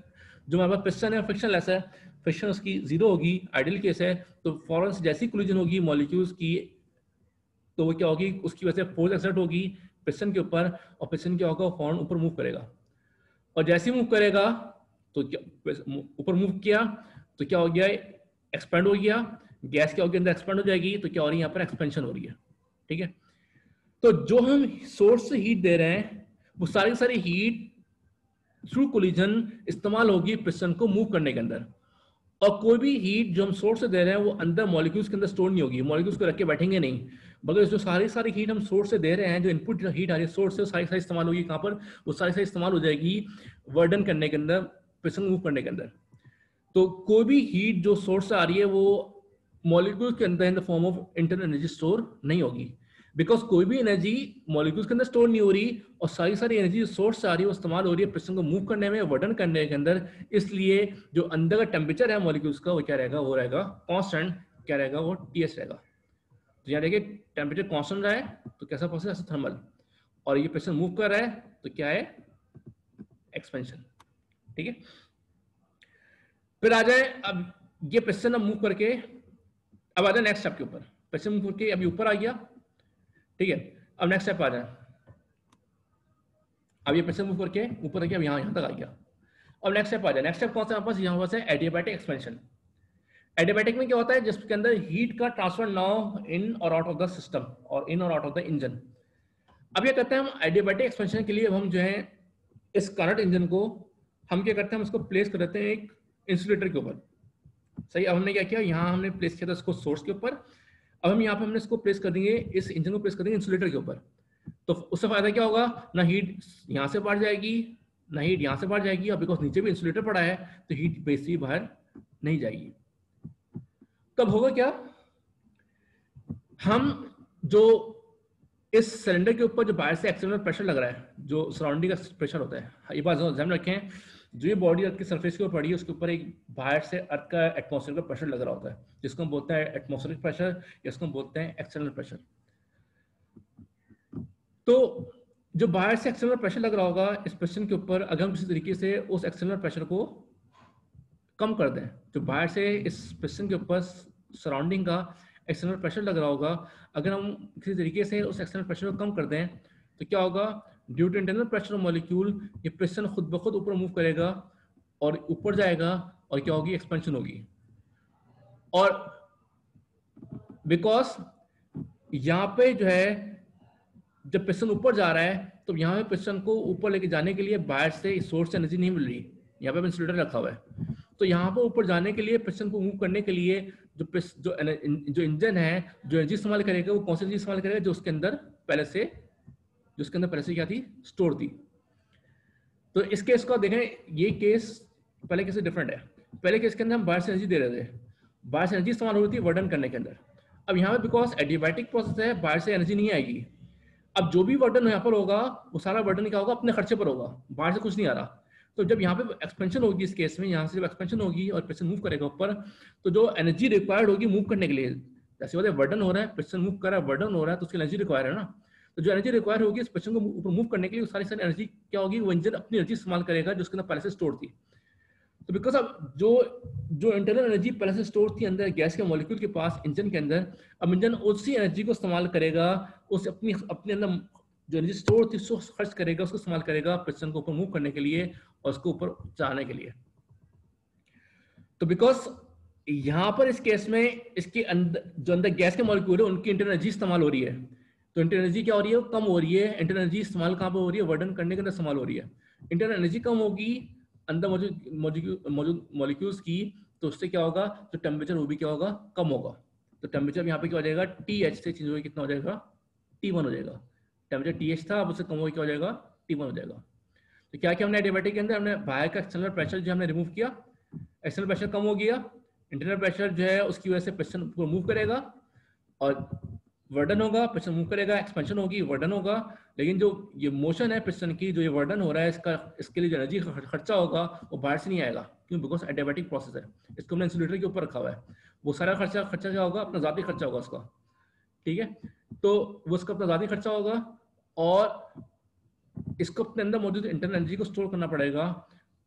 जो हमारे पास पिस्टन है फ्रिक्शनलेस है, फ्रिक्शन उसकी जीरो होगी, आइडियल केस है, तो फौरन से जैसी कोलिजन होगी मॉलिक्यूल्स की, तो वो क्या होगी, उसकी वजह से फोर्स एक्सर्ट होगी पिस्टन के ऊपर, और पिस्टन क्या होगा, फौरन ऊपर मूव करेगा, और जैसे ही मूव करेगा तो क्या ऊपर मूव किया तो क्या हो गया, एक्सपेंड हो गया, गैस क्या होगी अंदर एक्सपेंड हो जाएगी, तो क्या हो रही है यहाँ पर एक्सपेंशन हो रही है। ठीक है, तो जो हम सोर्स से हीट दे रहे हैं वो सारी सारी हीट थ्रू कोलिजन इस्तेमाल होगी पिस्टन को मूव करने के अंदर, और कोई भी हीट जो हम सोर्स से दे रहे हैं वो अंदर मॉलिक्यूल्स के अंदर स्टोर नहीं होगी, मॉलिक्यूल्स को रख के बैठेंगे नहीं, मगर जो सारी सारी हीट हम सोर्स से दे रहे हैं, जो इनपुट हीट आ रही है सोर्स से, सारी सारी इस्तेमाल होगी कहाँ पर, वो सारी सारी इस्तेमाल हो जाएगी वर्डन करने के अंदर, पिस्टन मूव करने के अंदर। तो कोई भी हीट जो सोर्स से आ रही है वो मॉलिक्यूल्स के अंदर in the form of internal energy store नहीं होगी, बिकॉज कोई भी एनर्जी मॉलिक्यूल्स के अंदर स्टोर नहीं हो रही, और सारी सारी एनर्जी सोर्स से आ रही है वो इस्तेमाल हो रही है पिस्टन को मूव करने में, वर्डन करने के अंदर। इसलिए जो अंदर का टेम्परेचर है मॉलिक्यूल्स का वो क्या रहेगा, वो रहेगा कांस्टेंट, क्या रहेगा, वो टीएस रहेगा। तो यहाँ देखिए टेम्परेचर कांस्टेंट रहा है तो कैसा प्रोसेस है, थर्मल, और ये पिस्टन मूव कर रहा है तो क्या है, एक्सपेंशन। ठीक है, फिर आ जाए अब ये पिस्टन अब मूव करके, अब आ जाए नेक्स्ट स्टेप के ऊपर, पिस्टन मूव करके अभी ऊपर आ गया। ठीक है, अब नेक्स्ट स्टेप आ जाए, अब ये पिस्टन मूव करके ऊपर आ गया, अब यहाँ यहाँ तक आ गया। अब नेक्स्ट स्टेप आ जाए, नेक्स्ट स्टेप कौन सा हमारे पास, यहाँ पास है एडियाबैटिक एक्सपेंशन। एडियाबैटिक में क्या होता है, जिसके अंदर हीट का ट्रांसफर नाउ इन और आउट ऑफ द सिस्टम और इन और आउट ऑफ द इंजन। अब ये कहते हैं हम एडियाबैटिक एक्सपेंशन के लिए हम जो है इस करंट इंजन को हम क्या करते हैं, हम इसको प्लेस कर देते हैं एक इंसुलेटर के ऊपर। सही, अब हमने क्या किया, यहाँ हमने प्लेस किया था इसको सोर्स के ऊपर, अब हम यहाँ पे हमने इसको प्लेस कर देंगे, इस इंजन को प्लेस कर देंगे इंसुलेटर के ऊपर। तो उससे फायदा क्या होगा, ना हीट यहाँ से बाहर जाएगी, ना हीट यहाँ से बाहर जाएगी, और बिकॉज नीचे भी इंसुलेटर पड़ा है तो हीट बेसिकली बाहर नहीं जाएगी। तब होगा क्या, हम जो इस सिलेंडर के ऊपर जो बाहर से एक्सटर्नल प्रेशर लग रहा है, जो सराउंडिंग का प्रेशर होता है, ये बात ध्यान रखें, जो ये बॉडी अर्थ की सरफेस के ऊपर पड़ी है उसके ऊपर एक बाहर से अर्थ का एटमॉस्फेयर का प्रेशर लग रहा होता है, जिसको हम बोलते हैं एटमॉस्फेरिक प्रेशर, या इसको हम बोलते हैं एक्सटर्नल प्रेशर। तो जो बाहर से एक्सटर्नल प्रेशर लग रहा होगा इस पिस्टन के ऊपर, अगर हम किसी तरीके से उस एक्सटर्नल प्रेशर को कम कर दें, जो बाहर से इस पिस्टन के ऊपर सराउंडिंग का एक्सटर्नल प्रेशर लग रहा होगा, अगर हम किसी तरीके से उस एक्सटर्नल प्रेशर को कम कर दें तो क्या होगा, due to internal pressure of molecule ये पिस्टन खुद ब खुद ऊपर मूव करेगा और ऊपर जाएगा, और क्या होगी, एक्सपेंशन होगी। और बिकॉज यहाँ पे जो है जब पिस्टन ऊपर जा रहा है तो यहाँ पे पिस्टन को ऊपर लेके जाने के लिए बाहर से सोर्स से एनर्जी नहीं मिल रही, यहाँ पे इंसुलेटर रखा हुआ है, तो यहाँ पर ऊपर जाने के लिए पिस्टन को मूव करने के लिए जो जो जो इंजन है जो एनर्जी इस्तेमाल करेगा वो कौन सी एनर्जी इस्तेमाल करेगा, जो उसके अंदर पहले से जो उसके अंदर पहले से क्या थी, स्टोर थी। तो इस केस को देखें, ये केस पहले केस से डिफरेंट है। पहले केस के अंदर हम बाहर से एनर्जी दे रहे थे, बाहर से एनर्जी इस्तेमाल हो रही थी वर्डन करने के अंदर। अब यहाँ पे बिकॉज एडियाबैटिक प्रोसेस है, बाहर से एनर्जी नहीं आएगी, अब जो भी वर्डन यहाँ पर होगा वो सारा वर्डन क्या होगा, अपने खर्चे पर होगा, बाहर से कुछ नहीं आ रहा। तो जब यहाँ पे एक्सपेंशन होगी, इस केस में यहाँ से जब एक्सपेंशन होगी और पिस्टन मूव करेगा ऊपर, तो जो एनर्जी रिक्वायर्ड होगी मूव करने के लिए, जैसे बात है वर्डन हो रहा है, पिस्टन मूव कर रहा है, वर्डन हो रहा है, तो उसकी एनर्जी रिक्वायर है ना, तो जो एनर्जी रिक्वायर होगी इस पिस्टन को ऊपर मूव करने के लिए, सारी सारी एनर्जी क्या होगी, वो इंजन अपनी एनर्जी इस्तेमाल करेगा जो उसके अंदर पहले से स्टोर थी। तो बिकॉज अब जो जो इंटरनल एनर्जी पहले से स्टोर थी अंदर गैस के मॉलिक्यूल के पास इंजन के अंदर, अब इंजन उसी एनर्जी को इस्तेमाल करेगा, उस अपनी अपने अंदर जो एनर्जी स्टोर थी उसको खर्च करेगा, उसको इस्तेमाल करेगा पिस्टन को ऊपर मूव करने के लिए और उसको ऊपर जाने के लिए। तो बिकॉज यहाँ पर इस केस में इसके अंदर जो अंदर गैस के मॉलिक्यूल है उनकी इंटरनल एनर्जी इस्तेमाल हो रही है, तो इंटरनल एनर्जी क्या हो रही है, कम हो रही है। इंटरनल एनर्जी इस्तेमाल कहाँ पर हो रही है, वर्डन करने के अंदर इस्तेमाल हो रही है। इंटरनल एनर्जी कम होगी अंदर मौजूद मौजूद मॉलिक्यूल्स की, तो उससे क्या होगा, तो टेम्परेचर वो भी क्या होगा, कम होगा। तो टेम्परेचर यहाँ पे क्या हो जाएगा, टी एच से चेंज होकर कितना हो जाएगा, टी वन हो जाएगा। टेम्परेचर टी एच था, अब उससे कम होकर क्या हो जाएगा, टी वन हो जाएगा। तो क्या किया हमने एडियाबैटिक के अंदर, हमने बाहर का एक्सटर्नल प्रेशर जो हमने रिमूव किया, एक्सटर्नल प्रेशर कम हो गया, इंटरनल प्रेशर जो है उसकी वजह से पिस्टन को मूव करेगा और वर्डन होगा, पिस्टन मूव करेगा, एक्सपेंशन होगी, वर्डन होगा। लेकिन जो ये मोशन है पिस्टन की, जो ये वर्डन हो रहा है, इसका इसके लिए जो एनर्जी खर्चा होगा वो बाहर से नहीं आएगा, क्यों, बिकॉज एडियाबैटिक प्रोसेस है। इसको हमने इंसुलेटर के ऊपर रखा हुआ है, वो सारा खर्चा खर्चा क्या होगा, अपना ज़ाती खर्चा होगा उसका, ठीक है। तो वो उसका अपना ज़ाती खर्चा होगा और इसको अपने अंदर मौजूद इंटरनल एनर्जी को स्टोर करना पड़ेगा,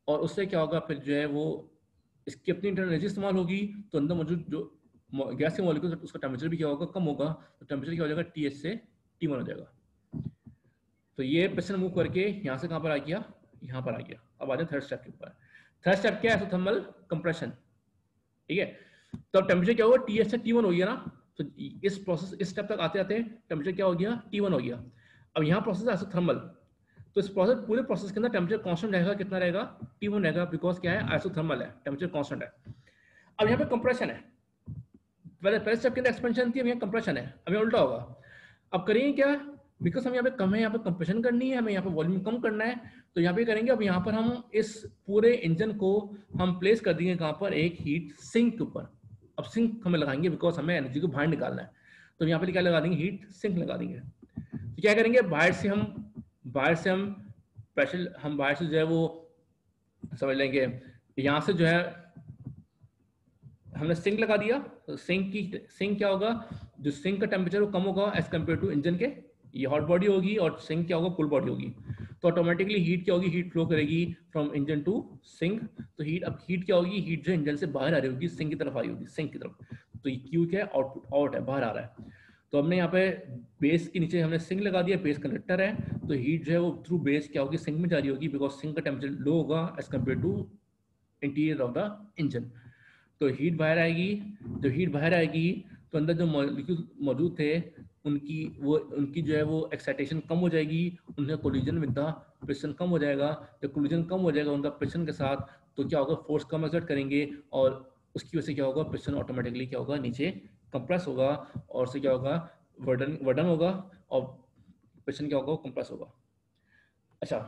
और उससे क्या होगा फिर जो है वो इसकी अपनी इंटरनल एनर्जी इस्तेमाल होगी, तो अंदर मौजूद जो गैस के मॉलिक्यूल उसका टेम्परेचर भी क्या होगा, कम होगा, तो टेम्परेचर क्या हो जाएगा, टी एच से टी वन हो जाएगा। तो ये पिस्टन मूव करके यहाँ से कहाँ पर आ गया, यहाँ पर आ गया। अब आ जाए थर्ड स्टेप के ऊपर। थर्ड स्टेप क्या है, एक्सोथर्मल कंप्रेशन, ठीक है। तो अब टेम्परेचर क्या होगा, टी एच से टी वन हो गया ना, तो इस प्रोसेस इस स्टेप तक आते आते टेम्परेचर क्या हो गया, टी वन हो गया। अब यहाँ प्रोसेस है आइसोथर्मल, तो इस प्रोसेस पूरे प्रोसेस के अंदर टेम्परेचर कांस्टेंट रहेगा, कितना रहेगा, टी वन रहेगा, बिकॉज क्या है, आइसोथर्मल है, टेम्परेचर कांस्टेंट है। अब यहाँ पे कंप्रेशन है, पहले पहले स्टेप के अंदर एक्सपेंशन थी, अब यहाँ कंप्रेशन है, अब यहाँ उल्टा होगा। अब करेंगे क्या, बिकॉज हम यहाँ पे कम है, यहाँ पे कंप्रेशन करनी है, हमें यहाँ पे वॉल्यूम कम करना है, तो यहाँ पे करेंगे। अब यहाँ पर हम इस पूरे इंजन को हम प्लेस कर देंगे कहाँ पर, एक हीट सिंक के ऊपर। अब सिंक हमें लगाएंगे बिकॉज हमें एनर्जी को बाहर निकालना है, तो यहाँ पे क्या लगा देंगे, हीट सिंक लगा देंगे। तो क्या करेंगे, बाहर से हम बाहर से हम प्रेशर हम बाहर से जो है वो समझ लेंगे, यहाँ से जो है हमने सिंक लगा दिया, तो सिंक की सिंक क्या होगा, जो सिंक का टेम्परेचर वो कम होगा एज कम्पेयर टू इंजन के, ये हॉट बॉडी होगी, और सिंक क्या होगा, कूल बॉडी होगी। तो ऑटोमेटिकली हीट क्या होगी, हीट फ्लो करेगी फ्रॉम इंजन टू सिंक। तो हीट अब हीट क्या होगी, हीट जो इंजन से बाहर आ रही होगी, सिंक की तरफ आई होगी, सिंक की तरफ। तो ये क्यू क्या है, आउटपुट आउट है, बाहर आ रहा है। तो हमने यहाँ पे बेस के नीचे हमने सिंक लगा दिया, बेस कंडक्टर है, तो हीट जो है वो थ्रू बेस क्या होगी, सिंक में जा रही होगी, बिकॉज सिंक का टेम्परेचर लो होगा as compare to interior of the engine. तो हीट बाहर आएगी, जब हीट बाहर आएगी तो अंदर जो मॉलिक्यूल मौजूद थे उनकी वो उनकी जो है वो एक्साइटेशन कम हो जाएगी, उनका कोलिजन विद द पिस्टन कम हो जाएगा। जब कोलिजन कम हो जाएगा उनका पिस्टन के साथ, तो क्या होगा, फोर्स कम एक्सर्ट करेंगे, और उसकी वजह से क्या होगा, पिस्टन ऑटोमेटिकली क्या होगा, नीचे कंप्रेस होगा, और उससे क्या होगा, वर्डन वर्डन होगा, और पिस्टन क्या होगा, कंप्रेस होगा। अच्छा,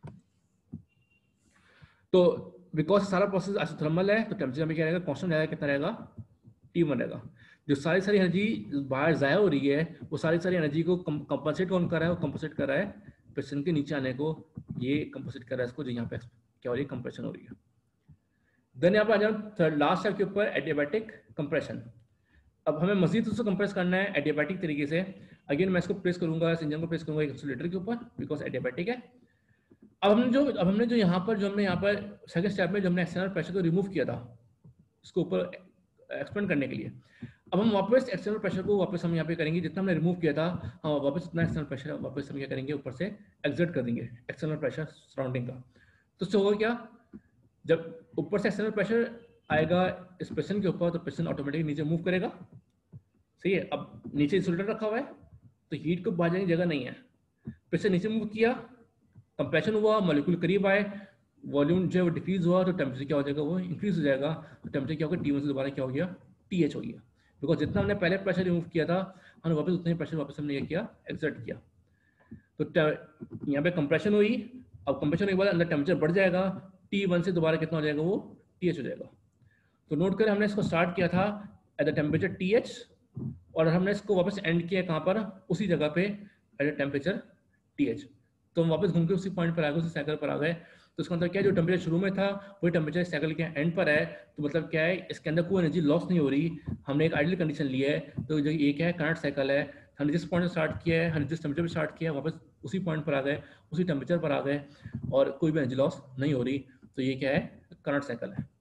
तो बिकॉज सारा प्रोसेस आइसोथर्मल है, तो टेम्परेचर में क्या रहेगा, कांस्टेंट रहेगा, कितना रहेगा, टी वन रहेगा। जो सारी सारी एनर्जी बाहर जाया हो रही है, वो सारी सारी एनर्जी को कंपनसेट कौन कर रहा है, वो कंपनसेट कर रहा है पिस्टन के नीचे आने को, ये कंपनसेट कर रहा है इसको, जो यहाँ पे क्या हो रही है, कंप्रेशन हो रही है। देन यहाँ पे आ जाओ थर्ड लास्ट स्टेप के ऊपर, एडियाबैटिक कंप्रेशन। अब हमें मजीद उसको कंप्रेस करना है एडियाबैटिक तरीके से। अगेन मैं इसको प्रेस करूंगा, इस इंजन को प्रेस करूंगा एक एक्सीलरेटर के ऊपर, बिकॉज एडियाबैटिक है। अब हमने जो अब हमने जो यहाँ पर जो हमने यहाँ पर सेकंड स्टेप में जो हमने एक्सटर्नल प्रेशर को रिमूव किया था, इसको ऊपर एक्सपेंड करने के लिए, अब हम वापस एक्सटर्नल प्रेशर को वापस हम यहाँ पे करेंगे, जितना हमने रिमूव किया था हम वापस उतना एक्सटर्नल प्रेशर वापस हम क्या करेंगे, ऊपर से एक्सर्ट कर देंगे एक्सटर्नल प्रेशर सराउंडिंग का। तो उससे होगा क्या, जब ऊपर से एक्सटर्नल प्रेशर आएगा इस पिस्टन के ऊपर, तो पिस्टन ऑटोमेटिकली नीचे मूव करेगा, सही है। अब नीचे इंसुलेटर रखा हुआ है, तो हीट को बाहर जाने की जगह नहीं है, पिस्टन नीचे मूव किया, कंप्रेशन हुआ, मॉलिक्यूल करीब आए, वॉल्यूम जो है वो डिक्रीज हुआ, तो टेम्परेचर क्या हो जाएगा, वो इंक्रीज हो जाएगा। तो टेम्परेचर क्या होगा, टी वन से दोबारा क्या हो गया, टी एच हो गया, बिकॉज जितना हमने पहले प्रेशर रिमूव किया था, हमने वापस उतना ही प्रेशर वापस हमने ये किया, एक्सर्ट किया। तो यहाँ पे कंप्रेशन हुई, अब कंप्रेशन होने के बाद अंदर टेम्परेचर बढ़ जाएगा, टी वन से दोबारा कितना हो जाएगा, वो टी एच हो जाएगा। तो नोट करें, हमने इसको स्टार्ट किया था at the temperature T H, और हमने इसको वापस एंड किया कहाँ पर, उसी जगह पे at the temperature T H. तो हम वापस घूम के उसी पॉइंट पर आ गए, उसी साइकिल पर आ गए। तो इसका मतलब क्या है, जो टेम्परेचर शुरू में था वही टेम्परेचर साइकिल के एंड पर है। तो मतलब क्या है, इसके अंदर कोई एनर्जी लॉस नहीं हो रही, हमने एक आइडियल कंडीशन ली है। तो जो ये क्या है, करंट साइकिल है, हमने जिस पॉइंट से स्टार्ट किया है, हमने जिस टेम्परेचर पर स्टार्ट किया है, वापस उसी पॉइंट पर आ गए, उसी टेम्परेचर पर आ गए, और कोई भी एनर्जी लॉस नहीं हो रही। तो ये क्या है, करंट साइकिल है।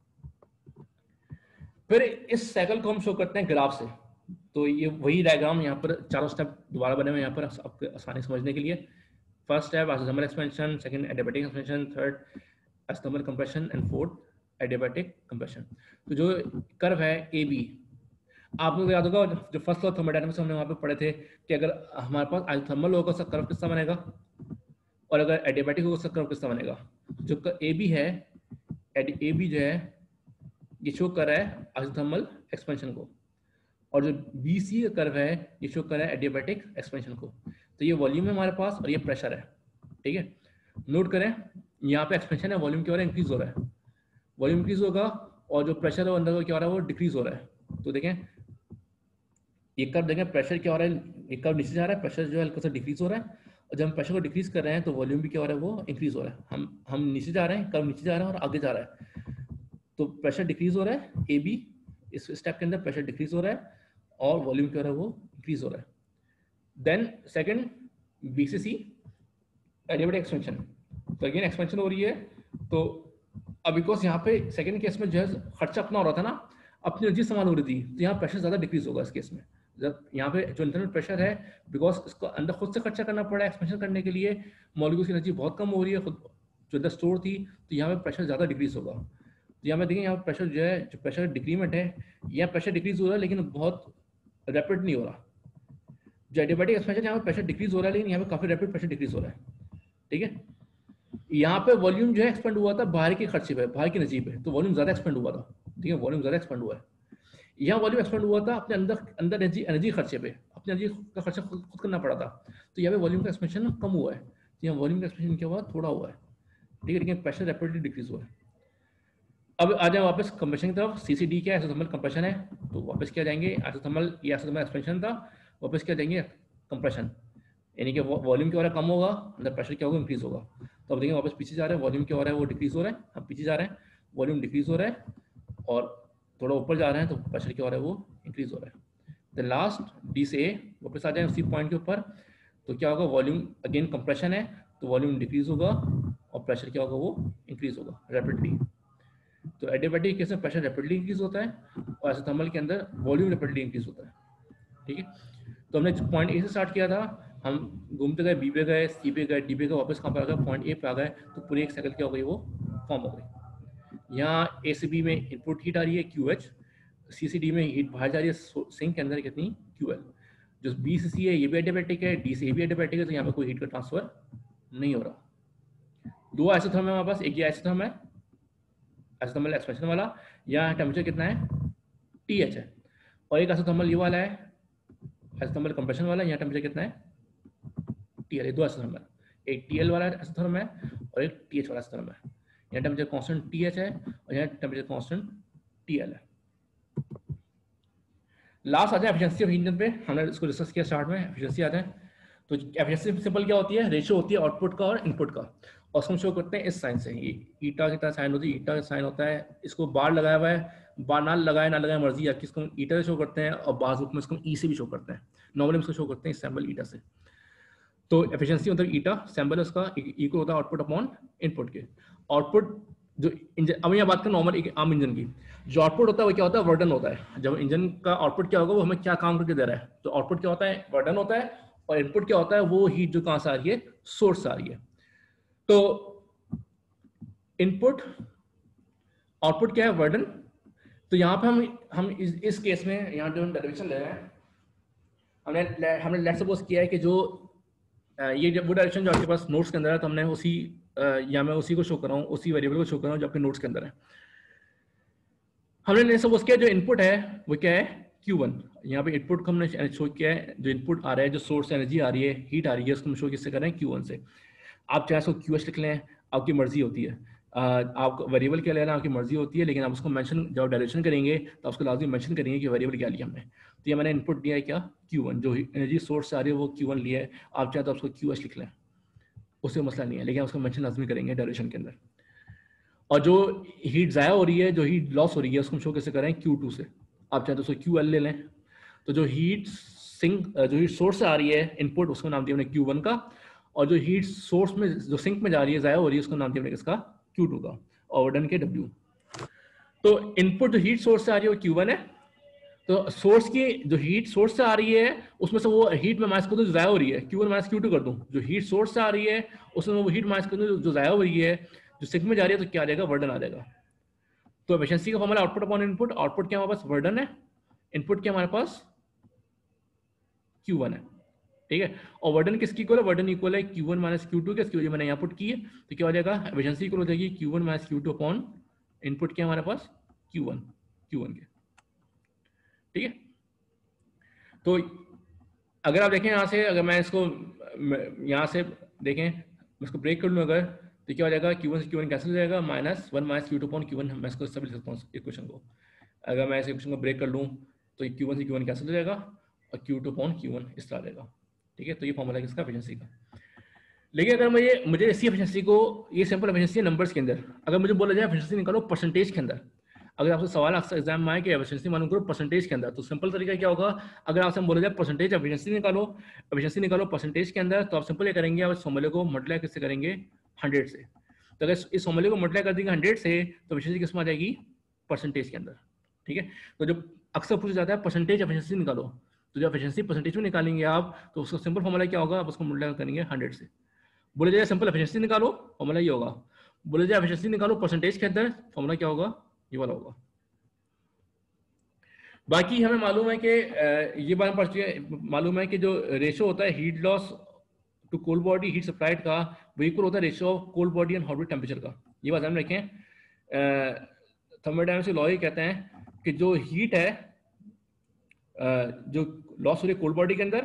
फिर इस साइकिल को हम शो करते हैं ग्राफ से। तो ये वही डायग्राम यहाँ पर चारों स्टेप दोबारा बने हुए यहाँ पर आपको आसानी समझने के लिए। First step isothermal expansion, second adiabatic expansion, third isothermal compression, and fourth adiabatic compression. तो जो कर्व है ए बी, आपको याद होगा जो फर्स्ट लॉ थर्मोडायनामिक्स हमने वहाँ पे पढ़े थे कि अगर हमारे पास आइसोथर्मल होगा उसका कर्व किसका बनेगा, और अगर एडियाबैटिक होगा उसका कर्व किसका बनेगा। जो ए बी है, ए बी जो है ये शो कर रहा है आइसोथर्मल एक्सपेंशन को, और जो बी सी का कर्व है ये शो कर रहा है एडियाबैटिक एक्सपेंशन को। तो ये वॉल्यूम है हमारे पास, और ये प्रेशर है, ठीक है। नोट करें, यहाँ पे एक्सपेंशन है, वॉल्यूम क्या हो रहा है, इंक्रीज हो रहा है, वॉल्यूम इंक्रीज होगा, और जो प्रेशर है अंदर क्या हो रहा है, वो डिक्रीज हो रहा है। तो देखें ये कर्व देखें, प्रेशर क्या हो रहा है, ये कर्व नीचे जा रहा है, प्रेशर जो है हल्का सा डिक्रीज हो रहा है, और जब हम प्रेशर को डिक्रीज कर रहे हैं तो वॉल्यूम भी क्या हो रहा है, वो इंक्रीज हो रहा है। हम हम नीचे जा रहे हैं, कर्व नीचे जा रहा है और आगे जा रहा है, तो प्रेशर डिक्रीज हो रहा है ए बी, इस स्टेप के अंदर प्रेशर डिक्रीज हो रहा है, और वॉल्यूम क्या हो रहा है, वो इंक्रीज हो रहा है। Then second BCC adiabatic expansion, तो अगेन एक्सपेंशन हो रही है, तो अब बिकॉज यहाँ पे सेकंड केस में जो है खर्चा अपना हो रहा था ना, अपनी एनर्जी समान हो रही थी, तो यहाँ प्रेशर ज़्यादा डिक्रीज होगा इस केस में। जब यहाँ पे जो इंटरनल प्रेशर है, बिकॉज इसको अंदर खुद से खर्चा करना पड़ा है एक्सपेंशन करने के लिए, मॉलिक्यूल्स की एनर्जी बहुत कम हो रही है खुद जो अंदर स्टोर थी, तो यहाँ पे प्रेशर ज़्यादा डिक्रीज होगा। तो यहाँ पे देखें, यहाँ प्रेशर जो है, जो प्रेशर डिक्रीमेंट है, यहाँ प्रेशर डिक्रीज हो रहा है लेकिन बहुत रैपिड नहीं हो रहा। जो एडियाबैटिक एक्सपेंशन यहाँ पे प्रेशर डिक्रीज हो रहा है, लेकिन यहाँ पे काफ़ी रैपिड प्रेशर डिक्रीज हो रहा है। ठीक है, यहाँ पे वॉल्यूम जो है एक्सपेंड हुआ था बाहर के खर्चे पे, बाहर की एनर्जी पे, तो वॉल्यूम ज़्यादा एक्सपेंड हुआ था। ठीक है, वॉल्यूम ज़्यादा एक्सपेंड हुआ है। यहाँ वॉल्यूम एक्सपेंड हुआ था अपने अंदर अंदर एनर्जी एनर्जी खर्चे पे, अपनी एनर्जी का खर्चा खुद खुद करना पड़ा था, तो यहाँ पे वॉल्यूम का एक्सपेंशन कम हुआ है। तो यहाँ वॉल्यूम का एक्सपेंशन क्या हुआ, थोड़ा हुआ है। ठीक है, लेकिन प्रेशर रैपिडली डिक्रीज हुआ है। अब आ जाए वापस कंप्रेशन की तरफ। सी सी डी क्या है, आइसोथर्मल कंप्रेशन है, तो वापस क्या जाएंगे, आइसोथर्मल, ये आइसोथर्मल एक्सपेंशन था, वापस क्या जाएंगे, कंप्रेशन, यानी कि वॉल्यूम क्या हो रहा है, कम होगा, अंदर प्रेशर क्या होगा, इंक्रीज होगा। तो अब देखिए वापस पीछे जा रहे हैं, वॉल्यूम क्या हो रहा है, वो डिक्रीज हो रहा है, अब पीछे जा रहे हैं, वॉल्यूम डिक्रीज हो रहा है, और थोड़ा ऊपर जा रहे हैं तो प्रेशर क्या हो रहा है, वो इंक्रीज हो रहा है। द लास्ट डी से ए वापस आ जाए उसी पॉइंट के ऊपर, तो क्या होगा, वॉल्यूम अगेन कंप्रेशन है, तो वॉल्यूम डिक्रीज होगा और प्रेशर क्या होगा, वो इंक्रीज होगा रैपिडली। तो एडियाबैटिक केस में प्रेशर रैपिडली इंक्रीज होता है और आइसोथर्मल के अंदर वॉल्यूम रैपिडली इंक्रीज होता है। ठीक है, तो हमने पॉइंट ए से स्टार्ट किया था, हम घूमते गए, बी पे गए, सी पे गए, डी पे गए, वापस कहाँ पर आ गए, पॉइंट ए पे आ गए, तो पूरी एक साइकिल क्या हो गई, वो फॉर्म हो गई। यहाँ ए से बी में इनपुट हीट आ रही है Q H, C C D में हीट बाहर जा रही है सिंक के अंदर कितनी, क्यू एल। जो बी से सी है ये भी एडियाबैटिक है, डी से ए भी एडियाबैटिक है, तो यहाँ पे कोई हीट का ट्रांसफर नहीं हो रहा। दो आइसोथर्म है हमारे पास, एक ये आइसोथर्म है आइसोथर्मल एक्सपेंशन वाला, यहाँ टेम्परेचर कितना है, टी एच है, और एक आइसोथर्मल ये वाला है आइसोथर्मल कंप्रेशन वाला, यहाँ टेम्परेचर कितना है, टी एल। दो आइसोथर्म है, एक टी एल वाला आइसोथर्म है और एक टी एच वाला आइसोथर्म है। यहाँ टेम्परेचर कांस्टेंट टी एच है और यहाँ टेम्परेचर कांस्टेंट टी एल है। लास्ट आ जाए एफिशिएंसी ऑफ इंजन पे, हमने इसको डिस्कस किया स्टार्ट में, एफिशिएंसी आते हैं। तो एफिशिएंसी सिंपल क्या होती है, रेशियो होती है आउटपुट का और इनपुट का, और उसको हम शो करते हैं इस साइन से, ये ईटा की तरह साइन होती है, ईटा का साइन होता है, इसको बार लगाया हुआ है, बार ना लगाए ना लगाए मर्जी आपकी, इसको ईटा से शो करते हैं और बार बुक में इसको ई से भी शो करते हैं, नॉर्मली इसको शो करते हैं सैम्बल ईटा से। तो एफिशिएंसी मतलब ईटा सैम्बल उसका इक्वल होता है आउटपुट अपॉन इनपुट के। आउटपुट जो इंजन, अब यहाँ बात करें नॉर्मल एक आम इंजन की, जो आउटपुट होता है वो क्या होता है, वर्डन होता है। जब इंजन का आउटपुट क्या होगा, वो हमें क्या काम करके दे रहा है, तो आउटपुट क्या होता है, वर्डन होता है, और इनपुट क्या होता है, वो हीट जो कहाँ से आ रही है, सोर्स से आ रही है। तो इनपुट, आउटपुट क्या है, वर्डन। तो यहाँ पे हम हम इस, इस केस में यहाँ जो डेरिवेशन ले रहे हैं, हमने हमने लेट सपोज किया है कि जो ये जब वो डायरेक्शन जो आपके पास नोट्स के अंदर है, तो हमने उसी या मैं उसी को शो कर रहा हूँ, उसी वेरिएबल को शो कर रहा हूँ जो आपके नोट्स के अंदर है। हमने सपोज किया जो इनपुट है वो क्या है, क्यू वन। यहाँ पे इनपुट को हमने शो किया है, जो इनपुट आ रहा है, जो सोर्स एनर्जी आ रही है, हीट आ रही है, उसको हम शो किससे कर रहे हैं, क्यू वन से। आप चाहे उसको क्यू एच लिख लें, आपकी मर्जी होती है, आप वेरिएबल क्या लेना आपकी मर्जी होती है, लेकिन आप उसको मेंशन जब डायरेक्शन करेंगे तो उसको लाजमी मेंशन करेंगे कि वेरिएबल क्या लिया हमने। तो ये मैंने इनपुट दिया है क्या, क्यू वन, जो एनर्जी सोर्स से आ रही है वो क्यू वन लिया है, आप चाहे तो उसको क्यू एच लिख लें, उससे मसला नहीं है, लेकिन उसको मेंशन लाजमी करेंगे डायरेक्शन के अंदर। और जो हीट ज़ाया हो रही है, जो हीट लॉस हो रही है, उसको हम शो कैसे करें, क्यू टू से, आप चाहे तो उसको क्यू एल ले लें। तो जो हीट सिंक, जो हीट सोर्स से आ रही है इनपुट, उसको नाम दिया हमने क्यू वन का, और जो हीट सोर्स में जो सिंक में जा रही है, ज़ाया हो रही है, उसको नाम दिया हमने किसका, क्यू टू का, और डन के डब्ल्यू। तो इनपुट जो हीट सोर्स से आ रही है वो क्यू वन है, तो सोर्स की जो हीट सोर्स से आ रही है उसमें से वो हीट में माइनस कर दूं जो ज़ाया हो रही है, Q one minus Q two कर दूं, जो हीट सोर्स से आ रही है उसमें वो हीट माइनस कर दूं जो ज़ाया हो रही है, जो सिंक में जा रही है, तो क्या आ जाएगा, वर्डन आ जाएगा। तो एफिशिएंसी का formula output upon input, output क्या हमारे पास वर्डन है, इनपुट क्या हमारे पास क्यू वन है। ठीक है, और वर्डन किसकी इक्वल है, वर्डन इक्वल है Q one minus Q two के, इसकी वजह मैंने यहाँ पुट की है, तो क्या हो जाएगा, एफिशिएंसी इक्वल हो जाएगी Q one minus Q two upon input क्या हमारे पास, क्यू वन, क्यू वन के। ठीक है, तो अगर आप देखें यहाँ से, अगर मैं इसको यहाँ से देखें, मैं इसको ब्रेक कर लूँ अगर, तो क्या हो जाएगा, क्यू वन से क्यू वन कैंसिल हो जाएगा, minus one minus Q two upon Q one, मैं इसको सब लिख सकता हूँ इक्वेशन को। अगर मैं इस इक्वेशन को ब्रेक कर लूँ तो क्यू वन से क्यू वन कैंसिल हो जाएगा और Q two upon Q one इस तरह आ जाएगा। ठीक है, तो ये फॉर्मूला है किसका, एफिशिएंसी का। लेकिन अगर मुझे मुझे इसी एफिशिएंसी को, ये सिंपल एफिशिएंसी नंबर्स के अंदर, अगर मुझे बोला जाए एफिशिएंसी निकालो परसेंटेज के अंदर, अगर आपसे सवाल अक्सर एग्जाम में आए कि एफिशिएंसी मालूम करो परसेंटेज के अंदर, तो सिंपल तरीका क्या होगा, अगर आपसे बोला जाए परसेंटेज एफिशिएंसी निकालो, एफिशिएंसी निकालो परसेंटेज के अंदर, तो आप सिंपल ये करेंगे, आप इस फॉर्मूले को मल्टीप्लाई किससे करेंगे, हंड्रेड से। तो अगर इस फॉर्मूले को मल्टीप्लाई कर देंगे हंड्रेड से तो एफिशिएंसी किस में आ जाएगी, परसेंटेज के अंदर। ठीक है, तो जब अक्सर पूछा जाता है परसेंटेज एफिशिएंसी निकालो, तो जब एफिशिएंसी परसेंटेज में निकालेंगे आप तो उसका सिंपल फॉर्मूला क्या होगा, आप उसको मल्टीप्लाई करेंगे हंड्रेड से। बोले जाए सिंपल एफिशिएंसी निकालो, फॉर्मूला ये होगा। बोले जाए एफिशिएंसी निकालो परसेंटेज के अंदर, फॉर्मूला क्या होगा, ये वाला होगा। बाकी हमें मालूम है कि ये बात पढ़ चुके हैं, मालूम है कि जो रेशो होता है heat loss to cold body heat supplied का, वो इक्वल होता है ratio of cold body and hot body temperature का। ये बात ध्यान रखें, थर्मोडायनामिक्स के लॉ ये कहते हैं कि जो हीट है जो लॉस हो रही है कोल्ड बॉडी के अंदर,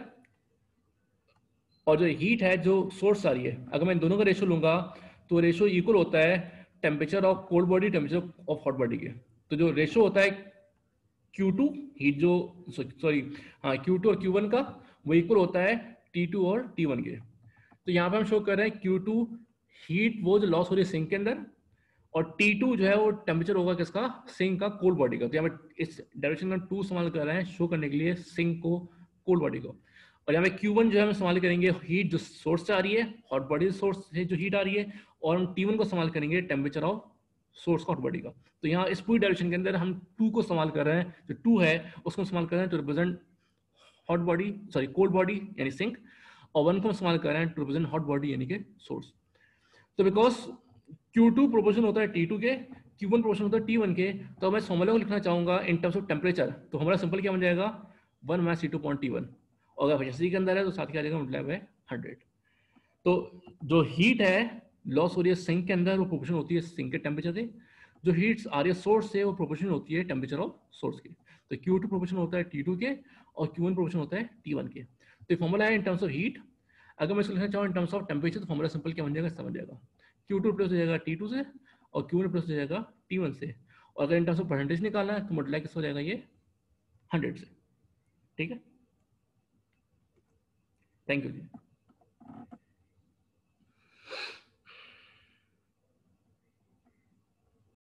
और जो हीट है जो सोर्स आ रही है, अगर मैं इन दोनों का रेशो लूंगा तो रेशो इक्वल होता है temperature of cold body temperature of hot body के। तो जो रेशो होता है क्यू टू हीट जो सॉरी हाँ क्यू टू और क्यू वन का, वो इक्वल होता है टी टू और टी वन के। तो यहाँ पे हम शो कर रहे हैं क्यू टू हीट वो जो लॉस हो रही है सिंक के अंदर, और टी टू जो है वो टेम्परेचर होगा किसका, सिंक का कोल्ड बॉडी का। तो यहाँ पे इस डायरेक्शन का टू इस्तेमाल कर रहे हैं शो करने के लिए सिंक को कोल्ड बॉडी को। और यहाँ पे क्यू वन जो है हम इस्तेमाल करेंगे हीट जो सोर्स से आ रही है, हॉट बॉडी सोर्स से जो हीट आ रही है, और हम टी वन को इस्तेमाल करेंगे टेम्परेचर ऑफ सोर्स का हॉट बॉडी का। तो यहाँ इस पूरी डायरेक्शन के अंदर हम टू को इस्तेमाल कर रहे हैं, जो टू है उसको इस्तेमाल कर रहे हैं to represent hot body sorry cold body यानी सिंक, और वन को इस्तेमाल कर रहे हैं टू रिप्रेजेंट हॉट बॉडी यानी कि सोर्स। तो बिकॉज क्यू टू प्रोपोर्शन होता है टी टू के, क्यू वन प्रोपोर्शन होता है टी वन के, तो मैं फॉर्मूला को लिखना चाहूंगा इन टर्म्स ऑफ टेम्परेचर, तो हमारा सिंपल क्या बन जाएगा, one minus C two point T one, और अगर एफिशिएंसी के अंदर है तो साथ क्या आ जाएगा, मतलब है हंड्रेड। तो जो हीट है लॉस हो रही है सिंक के अंदर, वो प्रोपोर्शन होती है सिंक के टेम्परेचर से, जो हीट आ रही है सोर्स से वो प्रोपोर्शन होती है टेम्परेचर ऑफ सोर्स की। तो क्यू टू प्रोपोर्शन होता है टी टू के, और क्यू वन प्रोपोर्शन होता है टी वन के। तो ये फॉर्मूला है इन टर्म्स ऑफ हीट। अगर मैं इसको लिखना चाहूँ इन टर्म्स ऑफ टेम्परेचर, तो फॉर्मूला सिंपल क्या बन जाएगा, समझ जाएगा, क्यू टू प्लस हो जाएगा टी टू से, और क्यू वन प्लस हो जाएगा टी वन से, और अगर इन टर्म्स ऑफ परसेंटेज निकालना है तो मल्टीप्लाई किस हो जाएगा, ये हंड्रेड से। ठीक है, थैंक यू जी।